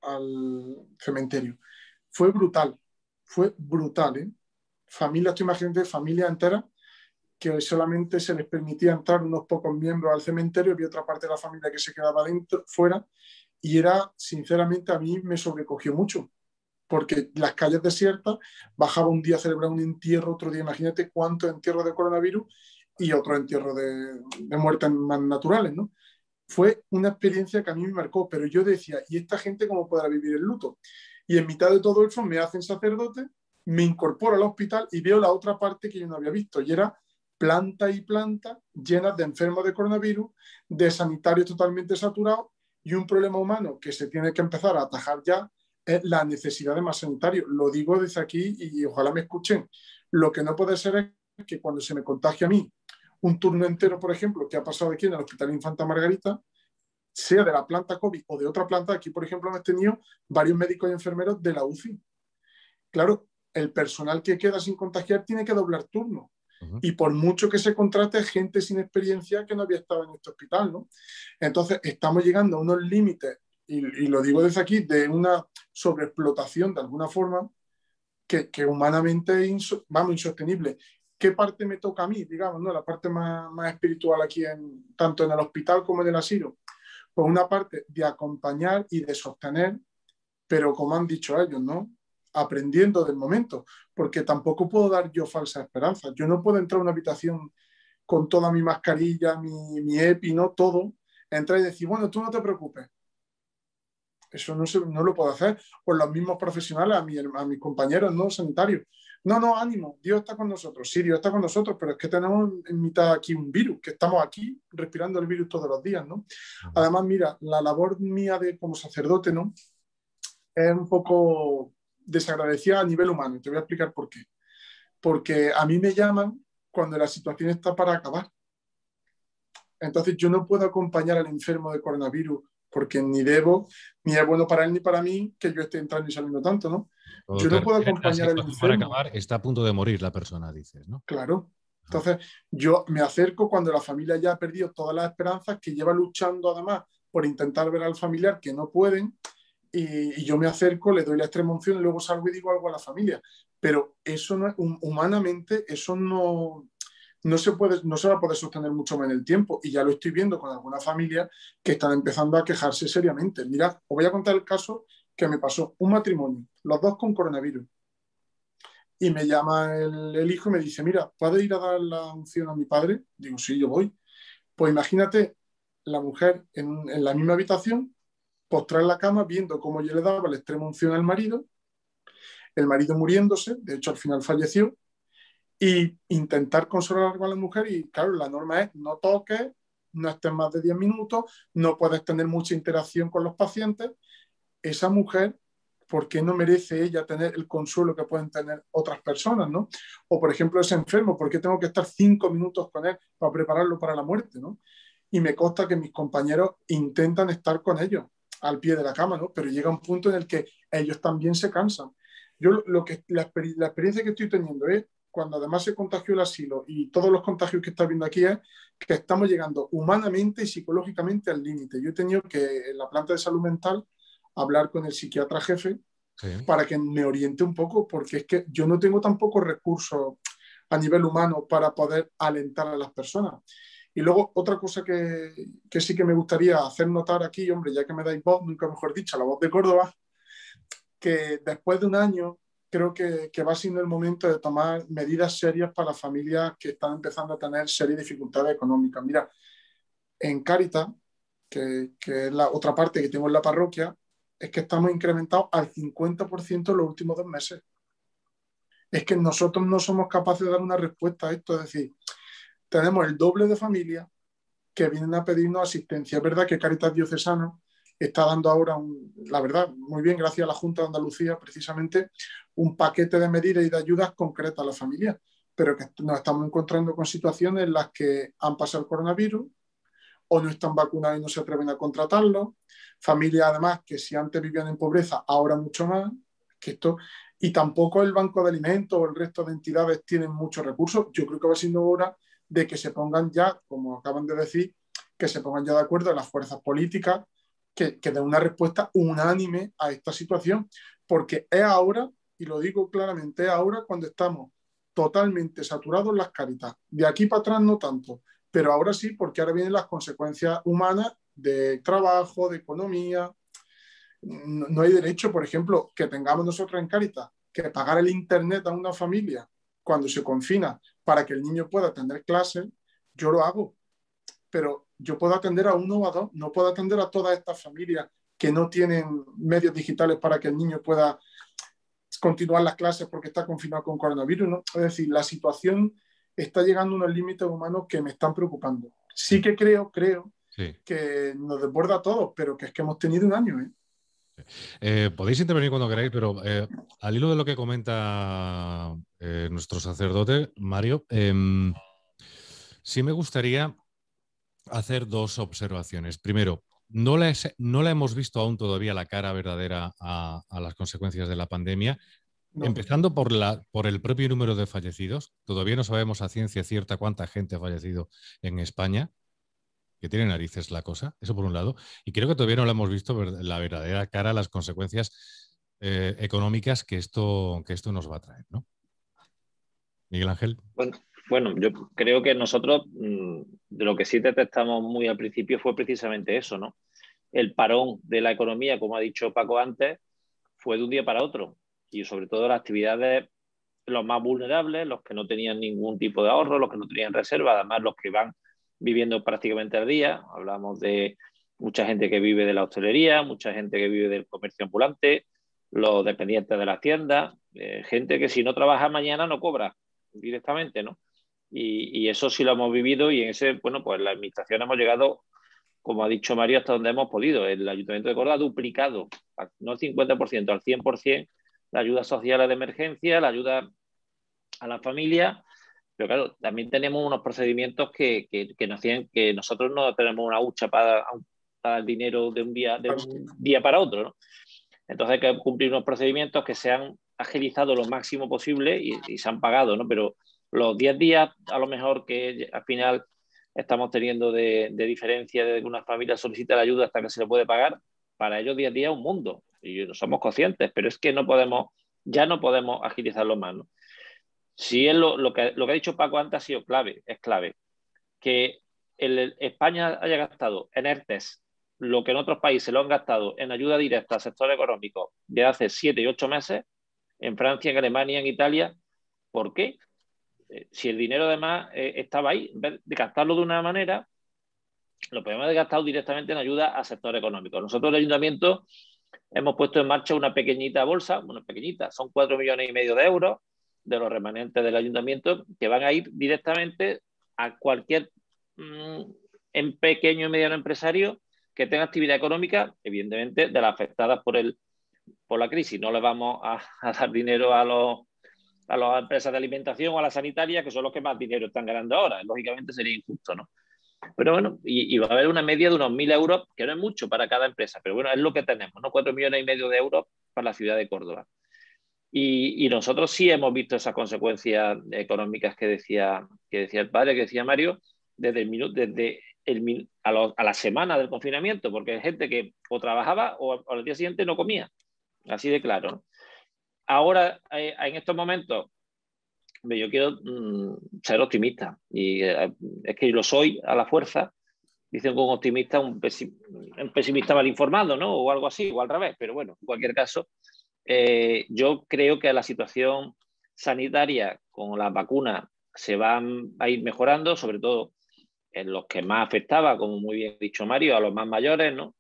Speaker 5: al cementerio. Fue brutal, fue brutal, ¿eh? Familias, tú imagínate, familias enteras que solamente se les permitía entrar unos pocos miembros al cementerio, había otra parte de la familia que se quedaba dentro, fuera, y era, sinceramente, a mí me sobrecogió mucho, porque las calles desiertas, bajaba un día a celebrar un entierro, otro día, imagínate cuántos entierros de coronavirus y otros entierros de, de muertes más naturales, ¿no? Fue una experiencia que a mí me marcó, pero yo decía, ¿y esta gente cómo podrá vivir el luto? Y en mitad de todo eso me hacen sacerdote, me incorporo al hospital y veo la otra parte que yo no había visto, y era planta y planta llenas de enfermos de coronavirus, de sanitarios totalmente saturados, y un problema humano que se tiene que empezar a atajar ya es la necesidad de más sanitarios. Lo digo desde aquí y ojalá me escuchen. Lo que no puede ser es que cuando se me contagie a mí un turno entero, por ejemplo, que ha pasado aquí en el Hospital Infanta Margarita, sea de la planta COVID o de otra planta. Aquí, por ejemplo, hemos tenido varios médicos y enfermeros de la U C I. Claro, el personal que queda sin contagiar tiene que doblar turno. Uh-huh. Y por mucho que se contrate gente sin experiencia que no había estado en este hospital, ¿no? Entonces, estamos llegando a unos límites, y, y lo digo desde aquí, de una sobreexplotación de alguna forma que, que humanamente es inso, vamos, insostenible. ¿Qué parte me toca a mí, digamos, ¿no? La parte más, más espiritual aquí, en, tanto en el hospital como en el asilo? Pues una parte de acompañar y de sostener, pero como han dicho ellos, ¿no? Aprendiendo del momento, porque tampoco puedo dar yo falsas esperanzas. Yo no puedo entrar a una habitación con toda mi mascarilla, mi, mi EPI, ¿no? Todo, entrar y decir, bueno, tú no te preocupes. Eso no, se, no lo puedo hacer. Por los mismos profesionales, a, mi, a mis compañeros, ¿no? Sanitarios. No, no, ánimo, Dios está con nosotros. Sí, Dios está con nosotros, pero es que tenemos en mitad aquí un virus, que estamos aquí respirando el virus todos los días, ¿no? Además, mira, la labor mía de, como sacerdote, ¿no? Es un poco desagradecida a nivel humano. Te voy a explicar por qué. Porque a mí me llaman cuando la situación está para acabar. Entonces yo no puedo acompañar al enfermo de coronavirus porque ni debo, ni es bueno para él ni para mí que yo esté entrando y saliendo tanto, ¿no? Yo no puedo acompañar al enfermo.
Speaker 2: Para acabar, está a punto de morir la persona, dices, ¿no?
Speaker 5: Claro. Entonces yo me acerco cuando la familia ya ha perdido todas las esperanzas, que lleva luchando además por intentar ver al familiar que no pueden. Y, y yo me acerco, le doy la extrema unción y luego salgo y digo algo a la familia. Pero eso no es, humanamente, eso no, no, se puede, no se va a poder sostener mucho más en el tiempo. Y ya lo estoy viendo con algunas familias que están empezando a quejarse seriamente. Mirad, os voy a contar el caso que me pasó. Un matrimonio, los dos con coronavirus. Y me llama el, el hijo y me dice, mira, ¿puedes ir a dar la unción a mi padre? Digo, sí, yo voy. Pues imagínate la mujer en, en la misma habitación, postrar en la cama viendo cómo yo le daba la extrema unción al marido, el marido muriéndose, de hecho al final falleció, y intentar consolar a la mujer. Y claro, la norma es no toques, no estés más de diez minutos, no puedes tener mucha interacción con los pacientes. Esa mujer, ¿por qué no merece ella tener el consuelo que pueden tener otras personas, ¿no? O por ejemplo, ese enfermo, ¿por qué tengo que estar cinco minutos con él para prepararlo para la muerte, ¿no? Y me consta que mis compañeros intentan estar con ellos al pie de la cama, ¿no? Pero llega un punto en el que ellos también se cansan. Yo lo que, la, la experiencia que estoy teniendo es, cuando además se contagió el asilo y todos los contagios que está viendo aquí, es que estamos llegando humanamente y psicológicamente al límite. Yo he tenido que, en la planta de salud mental, hablar con el psiquiatra jefe, sí, para que me oriente un poco, porque es que yo no tengo tampoco recursos a nivel humano para poder alentar a las personas. Y luego otra cosa que, que sí que me gustaría hacer notar aquí, hombre, ya que me dais voz, nunca mejor dicho, la voz de Córdoba, que después de un año creo que, que va siendo el momento de tomar medidas serias para las familias que están empezando a tener serias dificultades económicas. Mira, en Cáritas, que, que es la otra parte que tengo en la parroquia, es que estamos incrementados al cincuenta por ciento en los últimos dos meses. Es que nosotros no somos capaces de dar una respuesta a esto, es decir, tenemos el doble de familias que vienen a pedirnos asistencia. Es verdad que Cáritas Diocesana está dando ahora, un, la verdad, muy bien, gracias a la Junta de Andalucía, precisamente, un paquete de medidas y de ayudas concretas a las familias, pero que nos estamos encontrando con situaciones en las que han pasado el coronavirus o no están vacunados y no se atreven a contratarlos, familias además que si antes vivían en pobreza, ahora mucho más, que esto, y tampoco el Banco de Alimentos o el resto de entidades tienen muchos recursos. Yo creo que va siendo hora de que se pongan ya, como acaban de decir, que se pongan ya de acuerdo las fuerzas políticas, que, que den una respuesta unánime a esta situación, porque es ahora, y lo digo claramente, es ahora cuando estamos totalmente saturados las Cáritas. De aquí para atrás no tanto, pero ahora sí, porque ahora vienen las consecuencias humanas de trabajo, de economía. No, no hay derecho, por ejemplo, que tengamos nosotros en Cáritas que pagar el internet a una familia cuando se confina para que el niño pueda tener clases. Yo lo hago, pero yo puedo atender a uno o a dos, no puedo atender a todas estas familias que no tienen medios digitales para que el niño pueda continuar las clases porque está confinado con coronavirus, ¿no? Es decir, la situación está llegando a unos límites humanos que me están preocupando. Sí que creo, creo sí. que nos desborda a todos, pero que es que hemos tenido un año, ¿eh?
Speaker 2: Eh, podéis intervenir cuando queráis, pero eh, al hilo de lo que comenta eh, nuestro sacerdote, Mario, eh, sí me gustaría hacer dos observaciones. Primero, no la, es, no la hemos visto aún todavía la cara verdadera a, a las consecuencias de la pandemia, no. Empezando por, la, por el propio número de fallecidos. Todavía no sabemos a ciencia cierta cuánta gente ha fallecido en España, que tiene narices la cosa, eso por un lado. Y creo que todavía no la hemos visto la verdadera cara a las consecuencias eh, económicas que esto, que esto nos va a traer, ¿no? Miguel Ángel.
Speaker 3: Bueno, bueno, yo creo que nosotros de lo que sí detectamos muy al principio fue precisamente eso, ¿no? El parón de la economía, como ha dicho Paco antes, fue de un día para otro. Y sobre todo las actividades, los más vulnerables, los que no tenían ningún tipo de ahorro, los que no tenían reserva, además los que van viviendo prácticamente al día. Hablamos de mucha gente que vive de la hostelería, mucha gente que vive del comercio ambulante, los dependientes de las tiendas, eh, gente que si no trabaja mañana no cobra directamente, ¿no? Y, y eso sí lo hemos vivido y en ese, bueno, pues la administración hemos llegado, como ha dicho Mario, hasta donde hemos podido. El Ayuntamiento de Córdoba ha duplicado, no al cincuenta por ciento, al cien por ciento, la ayuda social de emergencia, la ayuda a la familia. Pero claro, también tenemos unos procedimientos que, que, que nos hacían que nosotros no tenemos una hucha para, para el dinero de un día, de un día para otro, ¿no? Entonces hay que cumplir unos procedimientos que se han agilizado lo máximo posible y, y se han pagado, ¿no? Pero los diez días, a lo mejor que al final estamos teniendo de, de diferencia de que una familia solicita la ayuda hasta que se le puede pagar, para ellos diez días es un mundo. Y no somos conscientes, pero es que no podemos, ya no podemos agilizarlo más, ¿no? Sí, es lo, lo, que, lo que ha dicho Paco antes ha sido clave, es clave. Que el, España haya gastado en ERTES lo que en otros países lo han gastado en ayuda directa al sector económico de hace siete y ocho meses, en Francia, en Alemania, en Italia. ¿Por qué? Eh, si el dinero además eh, estaba ahí, en vez de gastarlo de una manera, lo podemos haber gastado directamente en ayuda al sector económico. Nosotros, el ayuntamiento, hemos puesto en marcha una pequeñita bolsa, bueno, pequeñita, son cuatro millones y medio de euros de los remanentes del ayuntamiento que van a ir directamente a cualquier mmm, en pequeño y mediano empresario que tenga actividad económica, evidentemente de las afectadas por, el, por la crisis. No le vamos a, a dar dinero a, los, a las empresas de alimentación o a la sanitaria, que son los que más dinero están ganando ahora. Lógicamente sería injusto, ¿no? Pero bueno, y, y va a haber una media de unos mil euros, que no es mucho para cada empresa, pero bueno, es lo que tenemos, ¿no? Cuatro millones y medio de euros para la ciudad de Córdoba. Y, y nosotros sí hemos visto esas consecuencias económicas que decía, que decía el padre, que decía Mario, desde el minuto, desde el, a, los, a la semana del confinamiento, porque hay gente que o trabajaba o, o al día siguiente no comía, así de claro, ¿no? Ahora, eh, en estos momentos, yo quiero mmm, ser optimista, y eh, es que yo lo soy a la fuerza. Dicen que un optimista es un, pesim, un pesimista mal informado, ¿no? O algo así, o al revés, pero bueno, en cualquier caso, eh, yo creo que la situación sanitaria con las vacunas se va a ir mejorando, sobre todo en los que más afectaba, como muy bien ha dicho Mario, a los más mayores, ¿no?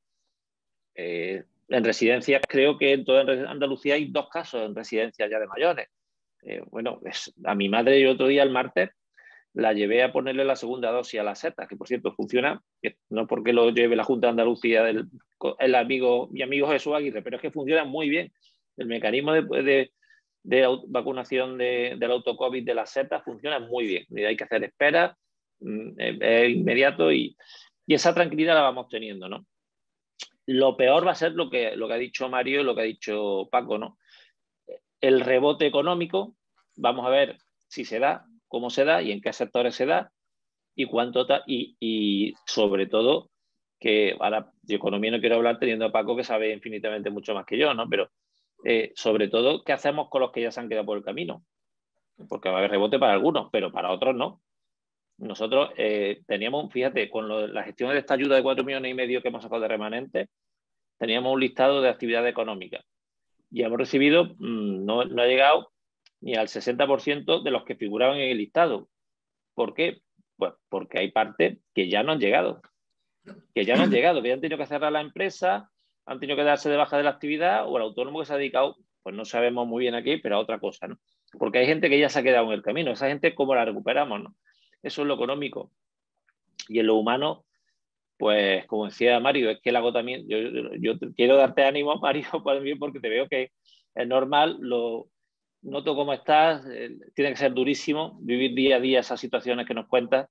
Speaker 3: Eh, en residencias, creo que en toda Andalucía hay dos casos en residencias ya de mayores. Eh, bueno, es, a mi madre el otro día, el martes, la llevé a ponerle la segunda dosis a la seta, que por cierto funciona, no porque lo lleve la Junta de Andalucía, del, el amigo, mi amigo Jesús Aguirre, pero es que funciona muy bien. El mecanismo de, de, de vacunación de, del autocovid de la seta funciona muy bien. Hay que hacer espera, es inmediato y, Y esa tranquilidad la vamos teniendo, ¿no? Lo peor va a ser lo que, lo que ha dicho Mario y lo que ha dicho Paco, ¿no? El rebote económico, vamos a ver si se da, cómo se da y en qué sectores se da y cuánto ta y, y sobre todo que ahora de economía no quiero hablar teniendo a Paco que sabe infinitamente mucho más que yo, ¿no? Pero eh, sobre todo, ¿qué hacemos con los que ya se han quedado por el camino? Porque va a haber rebote para algunos, pero para otros no. Nosotros eh, teníamos, fíjate, con lo, la gestión de esta ayuda de cuatro millones y medio que hemos sacado de remanente, teníamos un listado de actividades económicas y hemos recibido, mmm, no, no ha llegado ni al sesenta por ciento de los que figuraban en el listado. ¿Por qué? Pues porque hay partes que ya no han llegado, que ya no han llegado, que ya han tenido que cerrar la empresa, han tenido que darse de baja de la actividad o el autónomo que se ha dedicado, pues no sabemos muy bien aquí, pero a otra cosa, ¿no? Porque hay gente que ya se ha quedado en el camino. Esa gente, ¿cómo la recuperamos, no? Eso es lo económico. Y en lo humano, pues como decía Mario, es que el agotamiento, yo, yo, yo quiero darte ánimo, Mario, para mí, porque te veo que es normal, lo noto cómo estás, eh, tiene que ser durísimo vivir día a día esas situaciones que nos cuentas,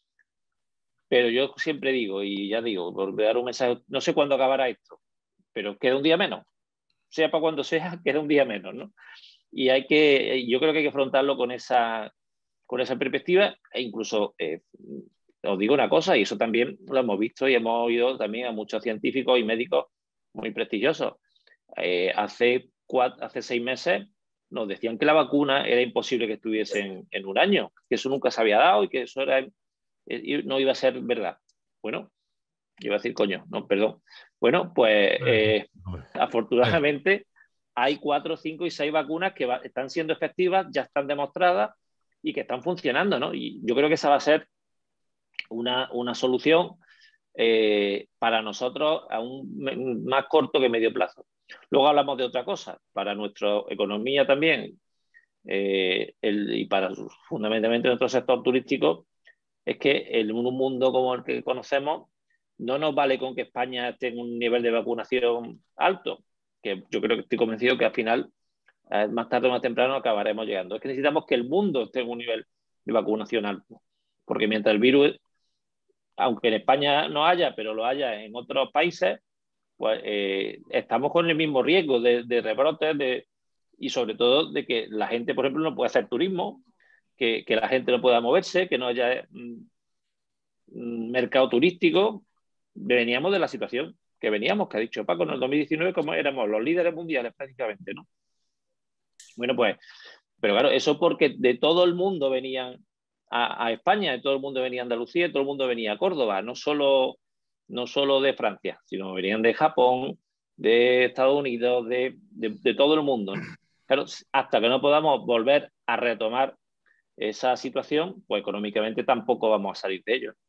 Speaker 3: pero yo siempre digo, y ya digo, por dar un mensaje, no sé cuándo acabará esto, pero queda un día menos, sea para cuando sea, queda un día menos, ¿no? Y hay que, yo creo que hay que afrontarlo con esa, con esa perspectiva e incluso, eh, os digo una cosa, y eso también lo hemos visto y hemos oído también a muchos científicos y médicos muy prestigiosos. Eh, hace, cuatro, hace seis meses nos decían que la vacuna era imposible que estuviese en, en un año, que eso nunca se había dado y que eso era, no iba a ser verdad. Bueno, iba a decir coño, no, perdón. Bueno, pues eh, afortunadamente hay cuatro, cinco y seis vacunas que va, están siendo efectivas, ya están demostradas y que están funcionando, ¿no? Y yo creo que esa va a ser una, una solución eh, para nosotros a un más corto que medio plazo. Luego hablamos de otra cosa, para nuestra economía también eh, el, y para fundamentalmente nuestro sector turístico, es que en un mundo como el que conocemos no nos vale con que España esté en un nivel de vacunación alto, que yo creo que estoy convencido que al final, eh, más tarde o más temprano, acabaremos llegando. Es que necesitamos que el mundo esté en un nivel de vacunación alto, porque mientras el virus, aunque en España no haya, pero lo haya en otros países, pues eh, estamos con el mismo riesgo de, de rebrotes de, y sobre todo de que la gente, por ejemplo, no pueda hacer turismo, que, que la gente no pueda moverse, que no haya mm, mercado turístico. Veníamos de la situación que veníamos, que ha dicho Paco, en el dos mil diecinueve, como éramos los líderes mundiales prácticamente, ¿no? Bueno, pues, pero claro, eso porque de todo el mundo venían a, a España, de todo el mundo venía a Andalucía, de todo el mundo venía a Córdoba, no solo, no solo de Francia, sino venían de Japón, de Estados Unidos, de, de, de todo el mundo, ¿no? Claro, hasta que no podamos volver a retomar esa situación, pues económicamente tampoco vamos a salir de ello.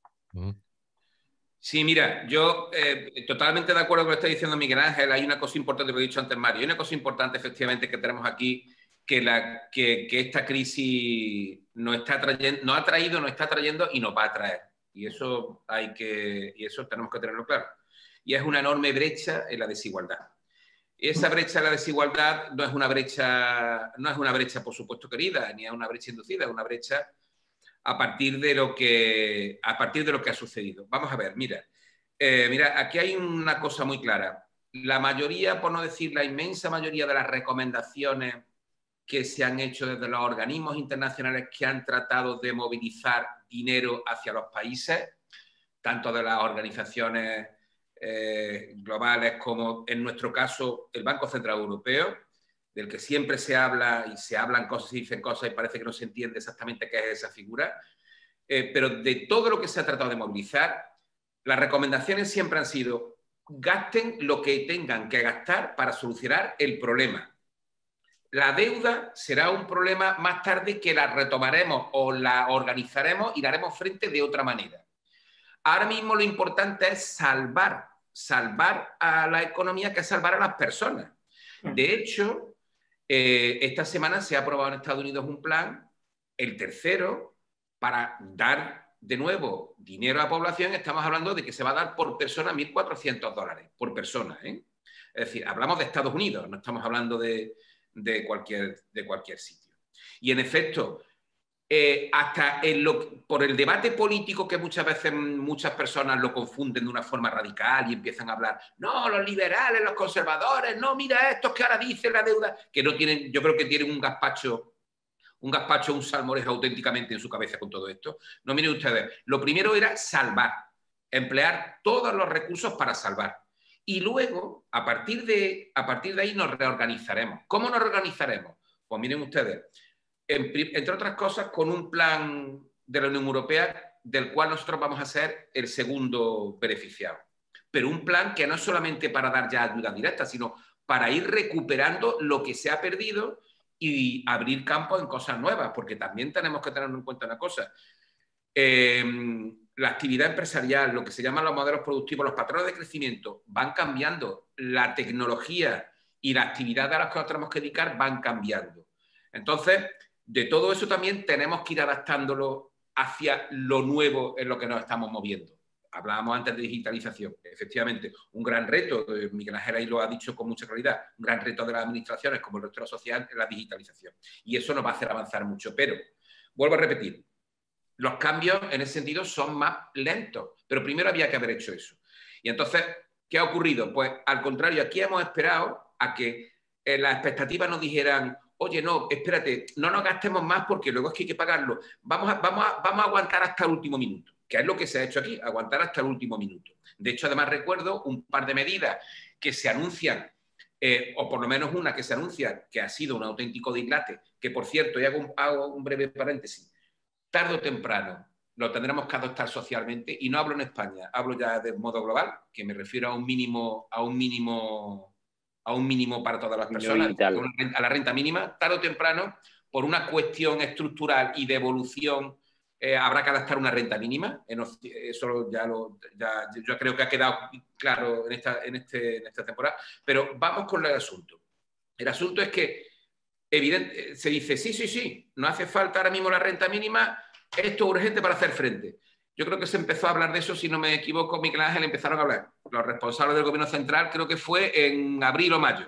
Speaker 4: Sí, mira, yo eh, totalmente de acuerdo con lo que está diciendo Miguel Ángel. Hay una cosa importante, lo he dicho antes Mario, hay una cosa importante efectivamente que tenemos aquí, que, la, que, que esta crisis nos, está trayendo, nos ha traído, nos está trayendo y nos va a traer. Y eso, hay que, y eso tenemos que tenerlo claro. Y es una enorme brecha en la desigualdad. Esa brecha en la desigualdad no es una brecha, no es una brecha, por supuesto, querida, ni es una brecha inducida, es una brecha a partir de lo que, a partir de lo que ha sucedido. Vamos a ver, mira, eh, mira, aquí hay una cosa muy clara. La mayoría, por no decir la inmensa mayoría de las recomendaciones que se han hecho desde los organismos internacionales que han tratado de movilizar dinero hacia los países, tanto de las organizaciones eh, globales como, en nuestro caso, el Banco Central Europeo, del que siempre se habla y se hablan cosas y dicen cosas y parece que no se entiende exactamente qué es esa figura. Eh, pero de todo lo que se ha tratado de movilizar, las recomendaciones siempre han sido gasten lo que tengan que gastar para solucionar el problema. La deuda será un problema más tarde que la retomaremos o la organizaremos y la haremos frente de otra manera. Ahora mismo lo importante es salvar, salvar a la economía, que es salvar a las personas. De hecho, eh, esta semana se ha aprobado en Estados Unidos un plan, el tercero, para dar de nuevo dinero a la población. Estamos hablando de que se va a dar por persona mil cuatrocientos dólares, por persona, ¿eh? Es decir, hablamos de Estados Unidos, no estamos hablando de, de, cualquier, de cualquier sitio. Y en efecto, eh, hasta en lo, por el debate político que muchas veces muchas personas lo confunden de una forma radical y empiezan a hablar, no, los liberales, los conservadores, no, mira estos que ahora dicen la deuda, que no tienen, yo creo que tienen un gazpacho, un gazpacho, un salmorejo auténticamente en su cabeza con todo esto. No, miren ustedes, lo primero era salvar, emplear todos los recursos para salvar. Y luego, a partir de, a partir de ahí nos reorganizaremos. ¿Cómo nos reorganizaremos? Pues miren ustedes, en, entre otras cosas, con un plan de la Unión Europea del cual nosotros vamos a ser el segundo beneficiado. Pero un plan que no es solamente para dar ya ayuda directa, sino para ir recuperando lo que se ha perdido y abrir campo en cosas nuevas, porque también tenemos que tener en cuenta una cosa. Eh, la actividad empresarial, lo que se llaman los modelos productivos, los patrones de crecimiento van cambiando, la tecnología y la actividad a las que nos tenemos que dedicar van cambiando. Entonces, de todo eso también tenemos que ir adaptándolo hacia lo nuevo en lo que nos estamos moviendo. Hablábamos antes de digitalización. Efectivamente, un gran reto, Miguel Ángel ahí lo ha dicho con mucha claridad, un gran reto de las administraciones como el resto de la sociedad es la digitalización. Y eso nos va a hacer avanzar mucho. Pero, vuelvo a repetir, los cambios en ese sentido son más lentos. Pero primero había que haber hecho eso. Y entonces, ¿qué ha ocurrido? Pues, al contrario, aquí hemos esperado a que eh, las expectativas nos dijeran, oye, no, espérate, no nos gastemos más porque luego es que hay que pagarlo. Vamos a, vamos a, vamos a aguantar hasta el último minuto. Que es lo que se ha hecho aquí, aguantar hasta el último minuto. De hecho, además recuerdo un par de medidas que se anuncian, eh, o por lo menos una que se anuncia, que ha sido un auténtico dislate, que por cierto, y hago un, hago un breve paréntesis, tarde o temprano lo tendremos que adoptar socialmente, y no hablo en España, hablo ya de modo global, que me refiero a un mínimo, a un mínimo, a un mínimo para todas las personas, a la renta mínima, tarde o temprano, por una cuestión estructural y de evolución. Eh, habrá que adaptar una renta mínima, eso ya, lo, ya yo creo que ha quedado claro en esta, en, este, en esta temporada, pero vamos con el asunto. El asunto es que evidente, se dice, sí, sí, sí, no hace falta ahora mismo la renta mínima, esto es urgente para hacer frente. Yo creo que se empezó a hablar de eso, si no me equivoco, Miguel Ángel, empezaron a hablar. Los responsables del gobierno central creo que fue en abril o mayo.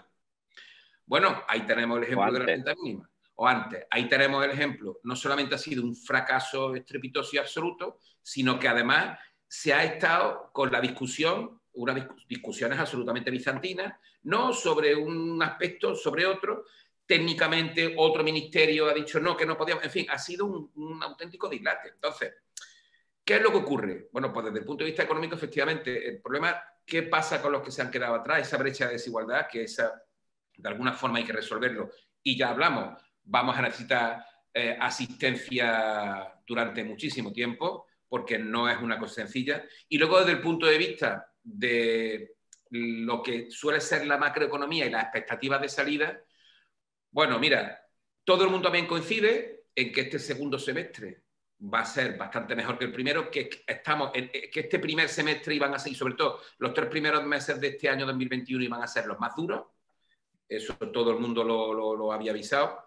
Speaker 4: Bueno, ahí tenemos el ejemplo de la renta mínima. O antes, ahí tenemos el ejemplo, no solamente ha sido un fracaso estrepitoso y absoluto, sino que además se ha estado con la discusión, unas discusiones absolutamente bizantinas, no sobre un aspecto, sobre otro, técnicamente otro ministerio ha dicho no, que no podíamos, en fin, ha sido un, un auténtico dislate. Entonces, ¿qué es lo que ocurre? Bueno, pues desde el punto de vista económico, efectivamente, el problema es qué pasa con los que se han quedado atrás, esa brecha de desigualdad, que esa, de alguna forma hay que resolverlo, y ya hablamos. Vamos a necesitar eh, asistencia durante muchísimo tiempo, porque no es una cosa sencilla. Y luego, desde el punto de vista de lo que suele ser la macroeconomía y las expectativas de salida, bueno, mira, todo el mundo también coincide en que este segundo semestre va a ser bastante mejor que el primero, que, estamos en, que este primer semestre iban a ser, y sobre todo los tres primeros meses de este año dos mil veintiuno iban a ser los más duros. Eso todo el mundo lo, lo, lo había avisado.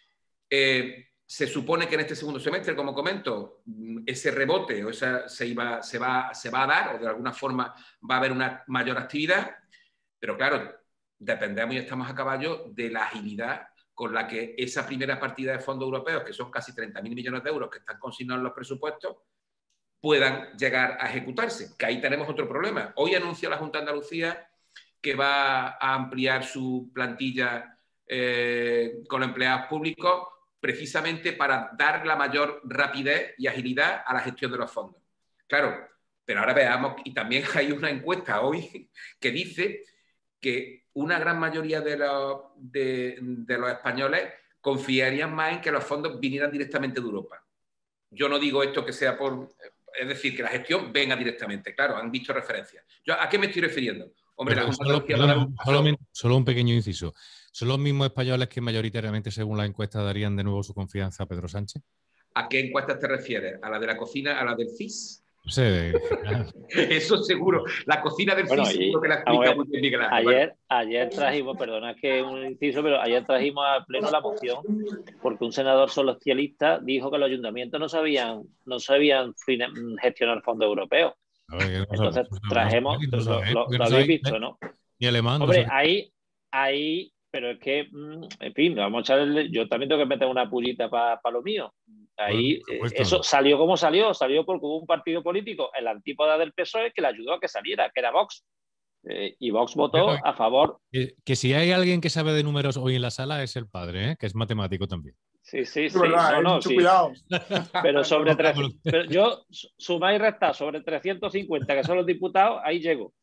Speaker 4: Eh, se supone que en este segundo semestre, como comento, ese rebote o esa, se, iba, se, va, se va a dar, o de alguna forma va a haber una mayor actividad, pero claro, dependemos y estamos a caballo de la agilidad con la que esa primera partida de fondos europeos, que son casi treinta mil millones de euros que están consignados en los presupuestos, puedan llegar a ejecutarse, que ahí tenemos otro problema. Hoy anunció la Junta de Andalucía que va a ampliar su plantilla eh, con empleados públicos, precisamente para dar la mayor rapidez y agilidad a la gestión de los fondos. Claro, pero ahora veamos, y también hay una encuesta hoy que dice que una gran mayoría de los, de, de los españoles confiarían más en que los fondos vinieran directamente de Europa. Yo no digo esto que sea por... Es decir, que la gestión venga directamente. Claro, han visto referencias. ¿Yo a qué me estoy refiriendo? Hombre,
Speaker 2: Pero
Speaker 4: la
Speaker 2: solo, perdona, solo, solo un pequeño inciso. ¿Son los mismos españoles que mayoritariamente, según la encuesta, darían de nuevo su confianza a Pedro Sánchez?
Speaker 4: ¿A qué encuestas te refieres? ¿A la de la cocina? ¿A la del C I S?
Speaker 2: No sé. De...
Speaker 4: Eso seguro. La cocina del
Speaker 3: bueno,
Speaker 4: C I S
Speaker 3: y,
Speaker 4: seguro que la explica muy bien Miguel Ángel.
Speaker 3: Ayer,
Speaker 4: bueno.
Speaker 3: ayer trajimos, perdona que un inciso, pero ayer trajimos al pleno la moción porque un senador socialista dijo que los ayuntamientos no sabían, no sabían gestionar fondos europeos. Ver, no Entonces no trajemos, no lo, lo, lo, lo habéis visto, ¿no?
Speaker 2: Ni alemán.
Speaker 3: Hombre,
Speaker 2: no
Speaker 3: ahí, ahí, pero es que, en fin, vamos a echarle, yo también tengo que meter una pullita para pa lo mío. ahí
Speaker 2: bueno,
Speaker 3: eh, eso salió como salió, salió porque hubo un partido político, el antípoda del P S O E, que le ayudó a que saliera, que era Vox. Eh, y Vox votó
Speaker 2: Pero,
Speaker 3: a favor.
Speaker 2: Que, que si hay alguien que sabe de números hoy en la sala es el padre, ¿eh? Que es matemático también.
Speaker 3: Sí, sí,
Speaker 5: Es
Speaker 3: sí.
Speaker 5: verdad,
Speaker 3: No,
Speaker 5: eh,
Speaker 3: no,
Speaker 5: mucho
Speaker 3: sí.
Speaker 5: cuidado.
Speaker 3: Pero sobre trescientos, pero yo sumar y restar sobre trescientos cincuenta, que son los diputados, ahí llego.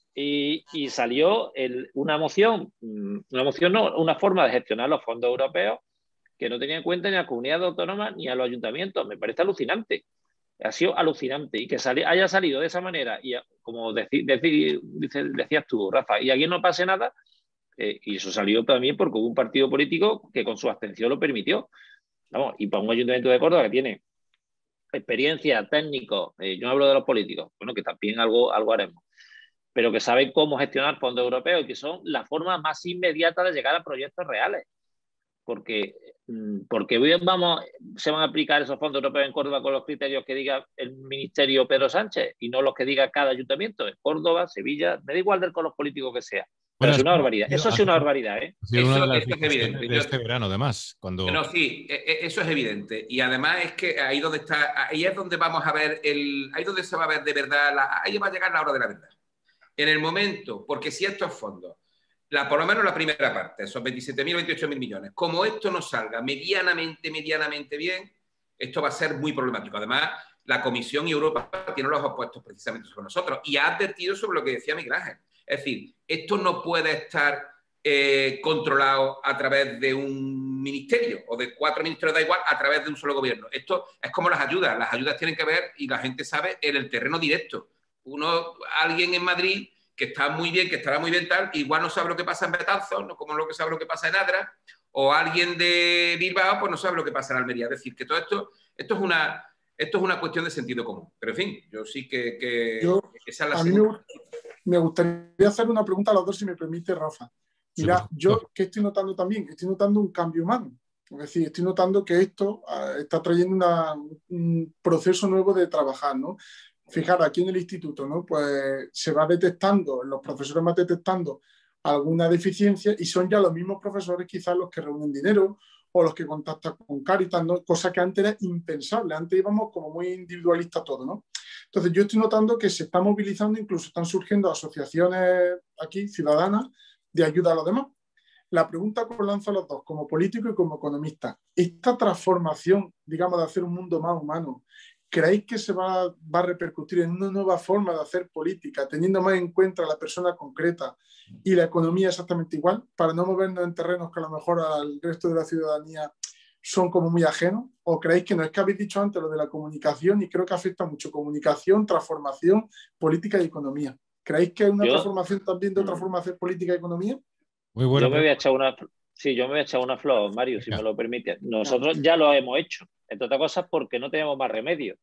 Speaker 3: Y, y salió el, una moción, una moción no, una forma de gestionar los fondos europeos que no tenía en cuenta ni a las comunidades autónomas ni a los ayuntamientos. Me parece alucinante. Ha sido alucinante. Y que sali, haya salido de esa manera, y como deci, deci, decías tú, Rafa, y aquí no pase nada, eh, y eso salió también porque hubo un partido político que con su abstención lo permitió. Vamos, y para un ayuntamiento de Córdoba que tiene experiencia, técnicos, eh, yo no hablo de los políticos, bueno, que también algo, algo haremos, pero que saben cómo gestionar fondos europeos y que son la forma más inmediata de llegar a proyectos reales. Porque, porque bien vamos, se van a aplicar esos fondos europeos en Córdoba con los criterios que diga el ministerio Pedro Sánchez y no los que diga cada ayuntamiento. En Córdoba, Sevilla, me da igual del con los políticos que sea. Pero bueno, es una barbaridad. Eso es una barbaridad, ¿eh?
Speaker 2: Ha sido una de las discusiones de este verano, además. Cuando...
Speaker 4: No, sí, eso es evidente. Y además es que ahí donde está, ahí es donde vamos a ver el, ahí donde se va a ver de verdad, la, ahí va a llegar la hora de la verdad. En el momento, porque si estos fondos, la, por lo menos la primera parte, esos veintisiete mil, veintiocho mil millones, como esto no salga medianamente, medianamente bien, esto va a ser muy problemático. Además, la Comisión y Europa tienen los opuestos precisamente sobre nosotros y ha advertido sobre lo que decía Miguel Ángel. Es decir, esto no puede estar eh, controlado a través de un ministerio o de cuatro ministerios, da igual, a través de un solo gobierno. Esto es como las ayudas. Las ayudas tienen que ver, y la gente sabe, en el terreno directo. Uno, alguien en Madrid que está muy bien, que estará muy bien tal, igual no sabe lo que pasa en Betanzos, no como lo que sabe lo que pasa en Adra, o alguien de Bilbao, pues no sabe lo que pasa en Almería. Es decir, que todo esto, esto es una, esto es una cuestión de sentido común. Pero en fin, yo sí que, que
Speaker 5: yo,
Speaker 4: esa es la
Speaker 5: a mí me, me gustaría hacer una pregunta a los dos, si me permite, Rafa. Mira, sí, yo que estoy notando también, estoy notando un cambio humano. Es decir, estoy notando que esto uh, está trayendo una, un proceso nuevo de trabajar, ¿no? Fijaros, aquí en el instituto, ¿no? Pues se va detectando, los profesores van detectando alguna deficiencia y son ya los mismos profesores quizás los que reúnen dinero o los que contactan con Cáritas, ¿no? Cosa que antes era impensable. Antes íbamos como muy individualistas todo, ¿no? Entonces yo estoy notando que se está movilizando, incluso están surgiendo asociaciones aquí, ciudadanas, de ayuda a los demás. La pregunta que os lanzo a los dos, como político y como economista, esta transformación, digamos, de hacer un mundo más humano, ¿creéis que se va, va a repercutir en una nueva forma de hacer política, teniendo más en cuenta a la persona concreta y la economía exactamente igual, para no movernos en terrenos que a lo mejor al resto de la ciudadanía son como muy ajenos? ¿O creéis que no? Es que habéis dicho antes lo de la comunicación y creo que afecta mucho comunicación, transformación, política y economía. ¿Creéis que hay una yo, transformación también de otra forma de hacer política y economía?
Speaker 3: Muy bueno. Yo me voy a echar una, sí, yo me voy a echar una flor, Mario, si me lo permite. Nosotros ya lo hemos hecho, entre otras cosas porque no tenemos más remedio.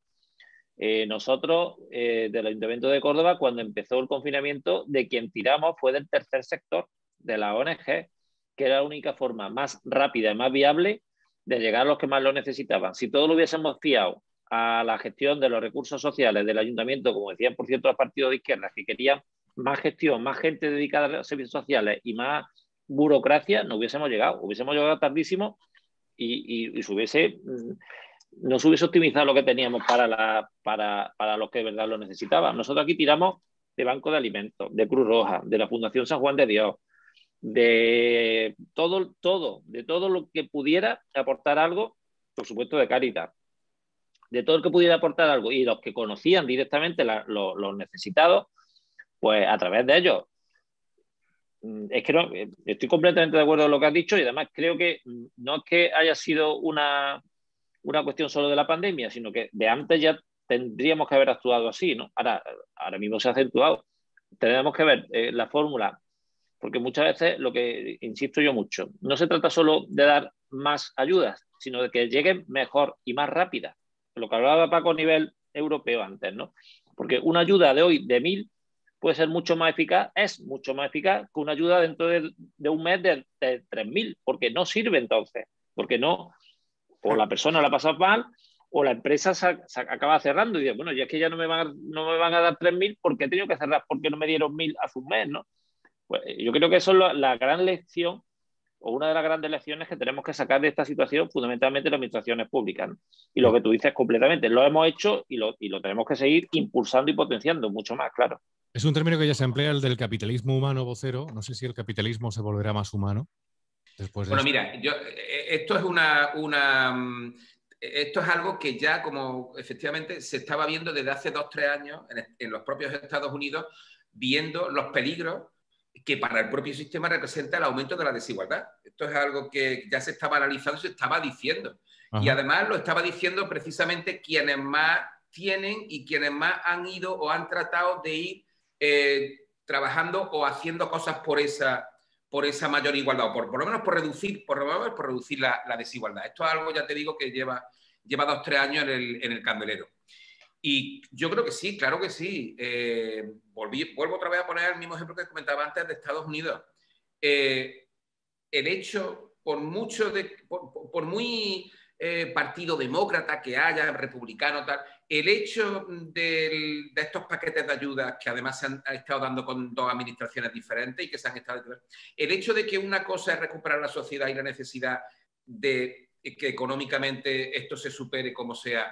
Speaker 3: Eh, nosotros, eh, del Ayuntamiento de Córdoba, cuando empezó el confinamiento, de quien tiramos fue del tercer sector, de la O N G, que era la única forma más rápida y más viable de llegar a los que más lo necesitaban. Si todos lo hubiésemos fiado a la gestión de los recursos sociales del Ayuntamiento, como decían, por cierto, los partidos de izquierda, que querían más gestión, más gente dedicada a los servicios sociales y más burocracia, no hubiésemos llegado. Hubiésemos llegado tardísimo y, y, y se hubiese... no se hubiese optimizado lo que teníamos para, la, para, para los que de verdad lo necesitaban. Nosotros aquí tiramos de Banco de Alimentos, de Cruz Roja, de la Fundación San Juan de Dios, de todo, todo, de todo lo que pudiera aportar algo, por supuesto de Cáritas, de todo lo que pudiera aportar algo, y los que conocían directamente la, los, los necesitados, pues a través de ellos. Es que no, estoy completamente de acuerdo con lo que has dicho, y además creo que no es que haya sido una... una cuestión solo de la pandemia, sino que de antes ya tendríamos que haber actuado así, ¿no? Ahora, ahora mismo se ha acentuado. Tenemos que ver eh, la fórmula, porque muchas veces, lo que insisto yo mucho, no se trata solo de dar más ayudas, sino de que lleguen mejor y más rápidas. Lo que hablaba Paco a nivel europeo antes, ¿no? Porque una ayuda de hoy de mil puede ser mucho más eficaz, es mucho más eficaz que una ayuda dentro de, de un mes de, de tres mil, porque no sirve entonces, porque no... o la persona la pasa mal, o la empresa se, se acaba cerrando y dice, bueno, ya es que ya no me van a, no me van a dar tres mil porque he tenido que cerrar, porque no me dieron mil hace un mes, ¿no? Pues yo creo que eso es la, la gran lección o una de las grandes lecciones que tenemos que sacar de esta situación, fundamentalmente las administraciones públicas, ¿no? Y lo que tú dices completamente, lo hemos hecho y lo, y lo tenemos que seguir impulsando y potenciando mucho más, claro.
Speaker 2: Es un término que ya se emplea, el del capitalismo humano vocero. No sé si el capitalismo se volverá más humano después de
Speaker 4: Bueno,
Speaker 2: esto.
Speaker 4: mira, yo, esto es una, una... Esto es algo que ya, como efectivamente se estaba viendo desde hace dos o tres años en, en los propios Estados Unidos, viendo los peligros que para el propio sistema representa el aumento de la desigualdad. Esto es algo que ya se estaba analizando, se estaba diciendo. Ajá. Y además lo estaba diciendo precisamente quienes más tienen y quienes más han ido o han tratado de ir eh, trabajando o haciendo cosas por esa, por esa mayor igualdad, o por, por lo menos por reducir, por, lo menos por reducir la, la desigualdad. Esto es algo, ya te digo, que lleva, lleva dos o tres años en el, en el candelero. Y yo creo que sí, claro que sí. Eh, volví, vuelvo otra vez a poner el mismo ejemplo que comentaba antes de Estados Unidos. Eh, el hecho, por mucho de, por, por muy eh, partido demócrata que haya, republicano, tal, el hecho del, de estos paquetes de ayuda que además se han, han estado dando con dos administraciones diferentes y que se han estado... El hecho de que una cosa es recuperar la sociedad y la necesidad de que económicamente esto se supere como sea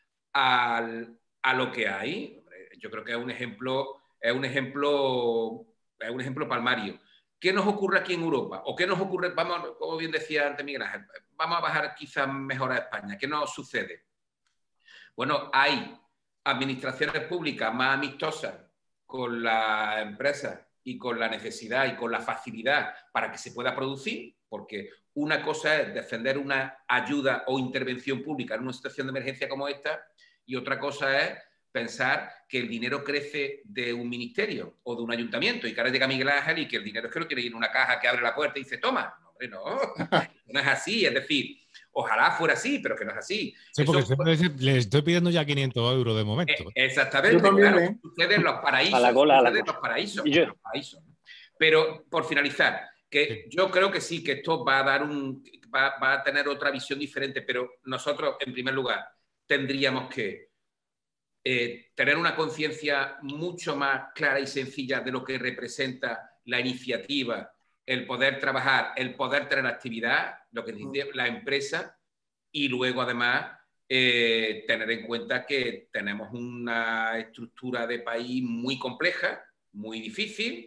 Speaker 4: al, a lo que hay, yo creo que es un ejemplo, es un ejemplo, es un ejemplo palmario. ¿Qué nos ocurre aquí en Europa? ¿O qué nos ocurre, vamos, como bien decía antes Miguel Ángel, vamos a bajar quizás mejor a España? ¿Qué nos sucede? Bueno, hay administraciones públicas más amistosas con las empresas y con la necesidad y con la facilidad para que se pueda producir, porque una cosa es defender una ayuda o intervención pública en una situación de emergencia como esta, y otra cosa es pensar que el dinero crece de un ministerio o de un ayuntamiento y que ahora llega Miguel Ángel y que el dinero es que lo tiene en una caja que abre la puerta y dice, toma. No, hombre, no, no es así. Es decir, ojalá fuera así, pero que no es así.
Speaker 2: Sí, porque
Speaker 4: Eso,
Speaker 2: decir, le estoy pidiendo ya quinientos euros de momento.
Speaker 4: Eh, exactamente,
Speaker 5: también,
Speaker 4: claro,
Speaker 5: ¿eh?
Speaker 4: sucede en los paraísos.
Speaker 3: A la cola,
Speaker 4: sucede
Speaker 3: a la
Speaker 4: en los paraísos,
Speaker 3: yo...
Speaker 4: en los paraísos. Pero, por finalizar, que sí. Yo creo que sí, que esto va a dar un, va, va a tener otra visión diferente, pero nosotros, en primer lugar, tendríamos que eh, tener una conciencia mucho más clara y sencilla de lo que representa la iniciativa, el poder trabajar, el poder tener actividad, lo que dice la empresa, y luego, además, eh, tener en cuenta que tenemos una estructura de país muy compleja, muy difícil,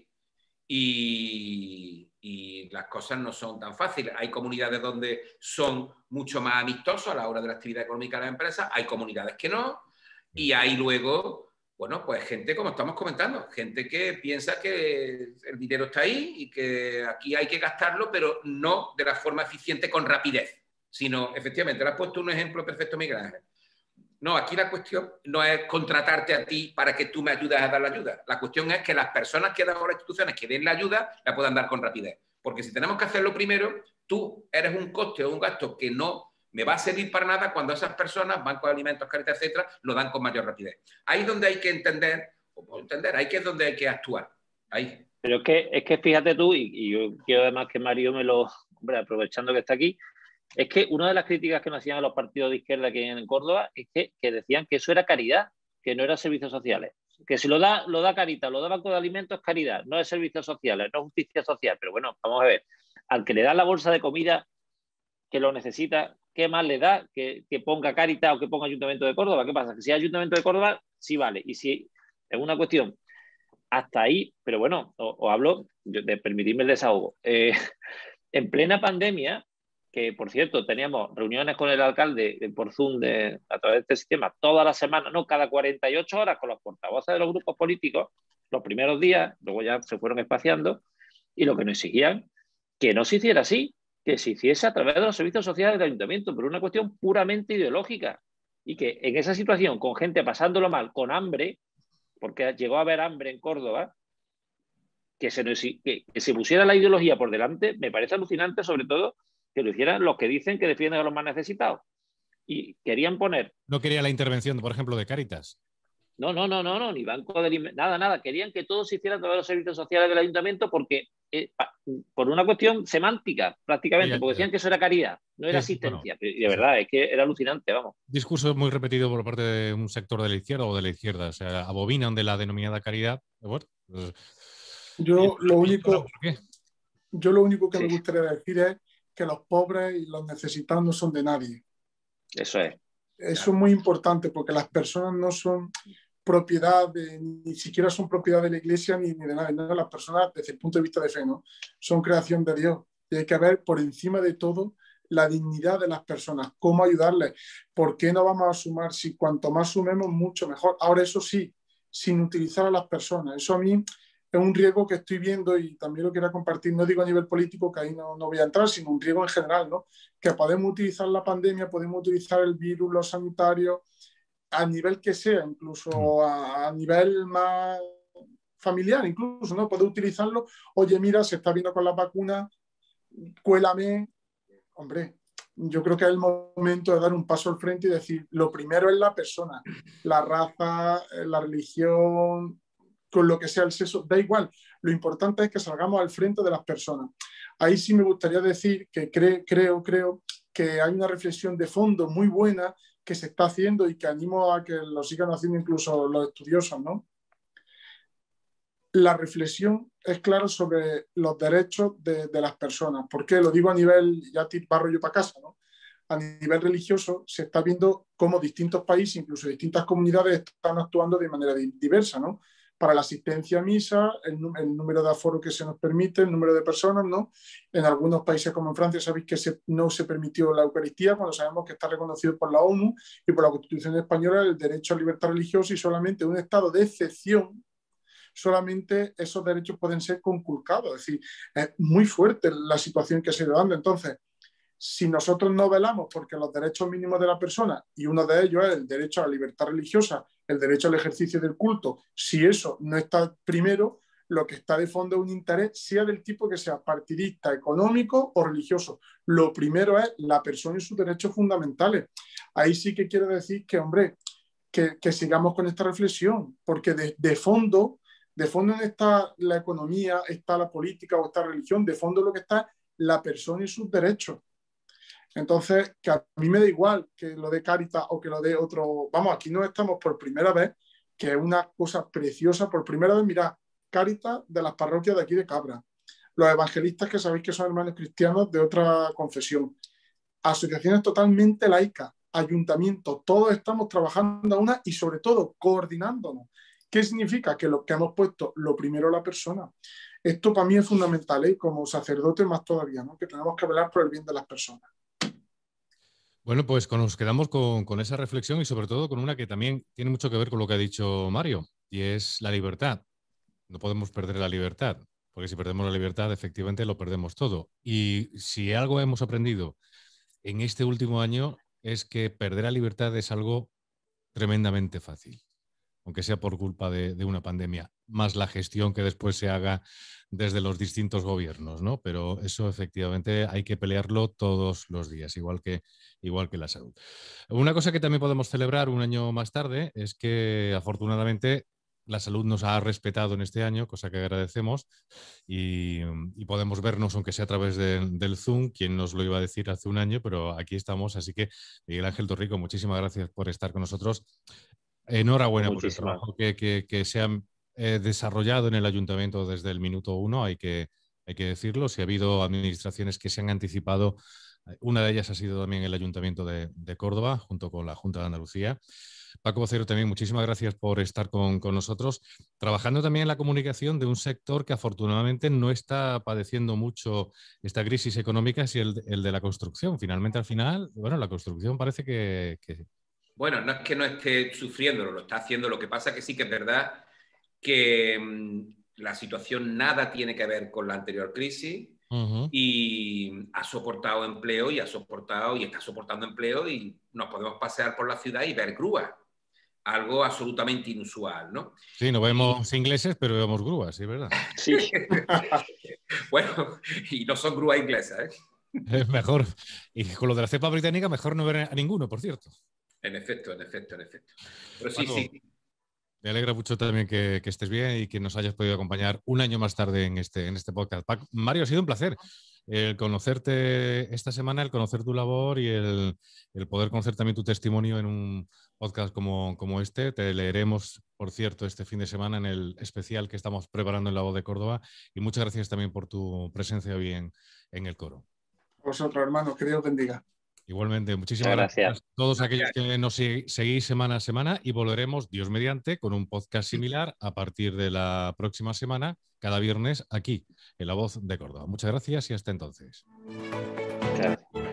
Speaker 4: Y, y las cosas no son tan fáciles. Hay comunidades donde son mucho más amistosos a la hora de la actividad económica de las empresas, hay comunidades que no, y hay luego, bueno, pues gente, como estamos comentando, gente que piensa que el dinero está ahí y que aquí hay que gastarlo, pero no de la forma eficiente con rapidez, sino, efectivamente, le has puesto un ejemplo perfecto, Miguel Ángel. No, aquí la cuestión no es contratarte a ti para que tú me ayudes a dar la ayuda. La cuestión es que las personas que dan a las instituciones que den la ayuda la puedan dar con rapidez. Porque si tenemos que hacerlo primero, tú eres un coste o un gasto que no me va a servir para nada cuando esas personas, bancos de alimentos, Cáritas, etcétera, lo dan con mayor rapidez. Ahí es donde hay que entender, o entender, ahí que es donde hay que actuar. Ahí.
Speaker 3: Pero es que, es que fíjate tú, y, y yo quiero además que Mario me lo, hombre, aprovechando que está aquí, es que una de las críticas que nos hacían a los partidos de izquierda que hay en Córdoba es que, que decían que eso era caridad, que no era servicios sociales. Que si lo da, lo da Cáritas, lo da Banco de Alimentos, es caridad, no es servicios sociales, no es justicia social. Pero bueno, vamos a ver, al que le da la bolsa de comida que lo necesita, ¿qué más le da que, que ponga Cáritas o que ponga Ayuntamiento de Córdoba? ¿Qué pasa? Que si hay Ayuntamiento de Córdoba, sí vale. Y si es una cuestión hasta ahí, pero bueno, os, os hablo de permitirme el desahogo. Eh, en plena pandemia, que por cierto teníamos reuniones con el alcalde de, por Zoom de, a través de este sistema todas las semanas, no, cada cuarenta y ocho horas con los portavoces de los grupos políticos, los primeros días, luego ya se fueron espaciando, y lo que nos exigían, que no se hiciera así, que se hiciese a través de los servicios sociales del ayuntamiento, por una cuestión puramente ideológica, y que en esa situación, con gente pasándolo mal, con hambre, porque llegó a haber hambre en Córdoba, que se, nos, que, que se pusiera la ideología por delante, me parece alucinante, sobre todo que lo hicieran los que dicen que defienden a los más necesitados. Y querían poner...
Speaker 2: No quería la intervención, por ejemplo, de Cáritas.
Speaker 3: No, no, no, no, no, ni Banco de... Nada, nada. Querían que todo se hiciera a través de los servicios sociales del ayuntamiento porque, eh, por una cuestión semántica, prácticamente,
Speaker 2: Sí,
Speaker 3: porque
Speaker 2: sí.
Speaker 3: decían que eso era caridad, no era
Speaker 2: Sí,
Speaker 3: asistencia.
Speaker 2: bueno,
Speaker 3: y de verdad,
Speaker 2: sí.
Speaker 3: es que era alucinante, vamos.
Speaker 2: Discurso muy repetido por parte de un sector de la izquierda o de la izquierda. O sea, abominan de la denominada caridad. Bueno, pues,
Speaker 5: Yo lo único...
Speaker 2: ¿por qué?
Speaker 5: yo lo único que
Speaker 3: Sí.
Speaker 5: me gustaría decir es que los pobres y los necesitados no son de nadie.
Speaker 3: Eso es.
Speaker 5: Eso es muy importante porque las personas no son propiedad de, ni siquiera son propiedad de la iglesia ni, ni de nadie, ¿no? Las personas desde el punto de vista de fe, ¿no? Son creación de Dios y hay que ver por encima de todo la dignidad de las personas, cómo ayudarles, por qué no vamos a sumar, si cuanto más sumemos mucho mejor. Ahora eso sí, sin utilizar a las personas, eso a mí es un riesgo que estoy viendo y también lo quería compartir, no digo a nivel político, que ahí no, no voy a entrar, sino un riesgo en general, ¿no? Que podemos utilizar la pandemia, podemos utilizar el virus, los sanitarios, a nivel que sea, incluso a, a nivel más familiar, incluso, ¿no? Poder utilizarlo, oye, mira, se está viendo con la vacuna, cuélame. Hombre, yo creo que es el momento de dar un paso al frente y decir, lo primero es la persona, la raza, la religión, con lo que sea el sexo, da igual. Lo importante es que salgamos al frente de las personas. Ahí sí me gustaría decir que cre creo, creo que hay una reflexión de fondo muy buena que se está haciendo y que animo a que lo sigan haciendo incluso los estudiosos, ¿no? La reflexión es clara sobre los derechos de, de las personas. ¿Por qué? Lo digo a nivel, ya barro yo para casa, ¿no? A nivel religioso se está viendo cómo distintos países, incluso distintas comunidades, están actuando de manera diversa, ¿no? Para la asistencia a misa, el, el número de aforo que se nos permite, el número de personas, ¿no? En algunos países como en Francia sabéis que se, no se permitió la Eucaristía cuando sabemos que está reconocido por la ONU y por la Constitución española el derecho a libertad religiosa y solamente un estado de excepción solamente esos derechos pueden ser conculcados. Es decir, es muy fuerte la situación que se está dando. Entonces, si nosotros no velamos porque los derechos mínimos de la persona, y uno de ellos es el derecho a la libertad religiosa, el derecho al ejercicio del culto, si eso no está primero, lo que está de fondo es un interés, sea del tipo que sea partidista, económico o religioso. Lo primero es la persona y sus derechos fundamentales. Ahí sí que quiero decir que, hombre, que, que sigamos con esta reflexión, porque de, de fondo... De fondo no está la economía, está la política o está la religión, de fondo lo que está la persona y sus derechos. Entonces, que a mí me da igual que lo de Cáritas o que lo de otro... Vamos, aquí no estamos por primera vez, que es una cosa preciosa. Por primera vez, mirad, Cáritas de las parroquias de aquí de Cabra. Los evangelistas que sabéis que son hermanos cristianos de otra confesión. Asociaciones totalmente laicas, ayuntamientos, todos estamos trabajando a una y sobre todo coordinándonos. ¿Qué significa? Que lo que hemos puesto lo primero la persona. Esto para mí es fundamental, ¿eh? Como sacerdote más todavía, ¿no? Que tenemos que velar por el bien de las personas.
Speaker 2: Bueno, pues con, nos quedamos con, con esa reflexión y sobre todo con una que también tiene mucho que ver con lo que ha dicho Mario, y es la libertad. No podemos perder la libertad, porque si perdemos la libertad, efectivamente lo perdemos todo. Y si algo hemos aprendido en este último año es que perder la libertad es algo tremendamente fácil, aunque sea por culpa de, de una pandemia, más la gestión que después se haga desde los distintos gobiernos, ¿no? Pero eso efectivamente hay que pelearlo todos los días, igual que, igual que la salud. Una cosa que también podemos celebrar un año más tarde es que afortunadamente la salud nos ha respetado en este año, cosa que agradecemos, y, y podemos vernos, aunque sea a través de, del Zoom, quien nos lo iba a decir hace un año, pero aquí estamos. Así que, Miguel Ángel Torrico, muchísimas gracias por estar con nosotros. Enhorabuena por el trabajo que, que, que se ha eh, desarrollado en el ayuntamiento desde el minuto uno, hay que, hay que decirlo. Si ha habido administraciones que se han anticipado, una de ellas ha sido también el Ayuntamiento de, de Córdoba, junto con la Junta de Andalucía. Paco Vocero, también muchísimas gracias por estar con, con nosotros, trabajando también en la comunicación de un sector que afortunadamente no está padeciendo mucho esta crisis económica, es el, el de la construcción. Finalmente, al final, bueno, la construcción parece que... que...
Speaker 4: Bueno, no es que no esté sufriéndolo, lo está haciendo. Lo que pasa es que sí que es verdad que mmm, la situación nada tiene que ver con la anterior crisis. Uh-huh. Y ha soportado empleo y ha soportado y está soportando empleo y nos podemos pasear por la ciudad y ver grúas. Algo absolutamente inusual, ¿no?
Speaker 2: Sí, no vemos y... ingleses, pero vemos grúas, sí, ¿verdad?
Speaker 4: Sí. Bueno, y no son grúas inglesas, ¿eh?
Speaker 2: Es mejor. Y con lo de la cepa británica, mejor no ver a ninguno, por cierto.
Speaker 4: En efecto, en efecto, en efecto. Pero sí,
Speaker 2: Paco,
Speaker 4: sí.
Speaker 2: Me alegra mucho también que, que estés bien y que nos hayas podido acompañar un año más tarde en este, en este podcast. Paco, Mario, ha sido un placer el conocerte esta semana, el conocer tu labor y el, el poder conocer también tu testimonio en un podcast como, como este. Te leeremos, por cierto, este fin de semana en el especial que estamos preparando en La Voz de Córdoba. Y muchas gracias también por tu presencia hoy en, en el coro.
Speaker 5: Vosotros, hermanos, que Dios bendiga.
Speaker 2: Igualmente, muchísimas gracias. gracias a todos aquellos que nos seguís semana a semana y volveremos, Dios mediante, con un podcast similar a partir de la próxima semana, cada viernes, aquí, en La Voz de Córdoba. Muchas gracias y hasta entonces.
Speaker 3: Gracias.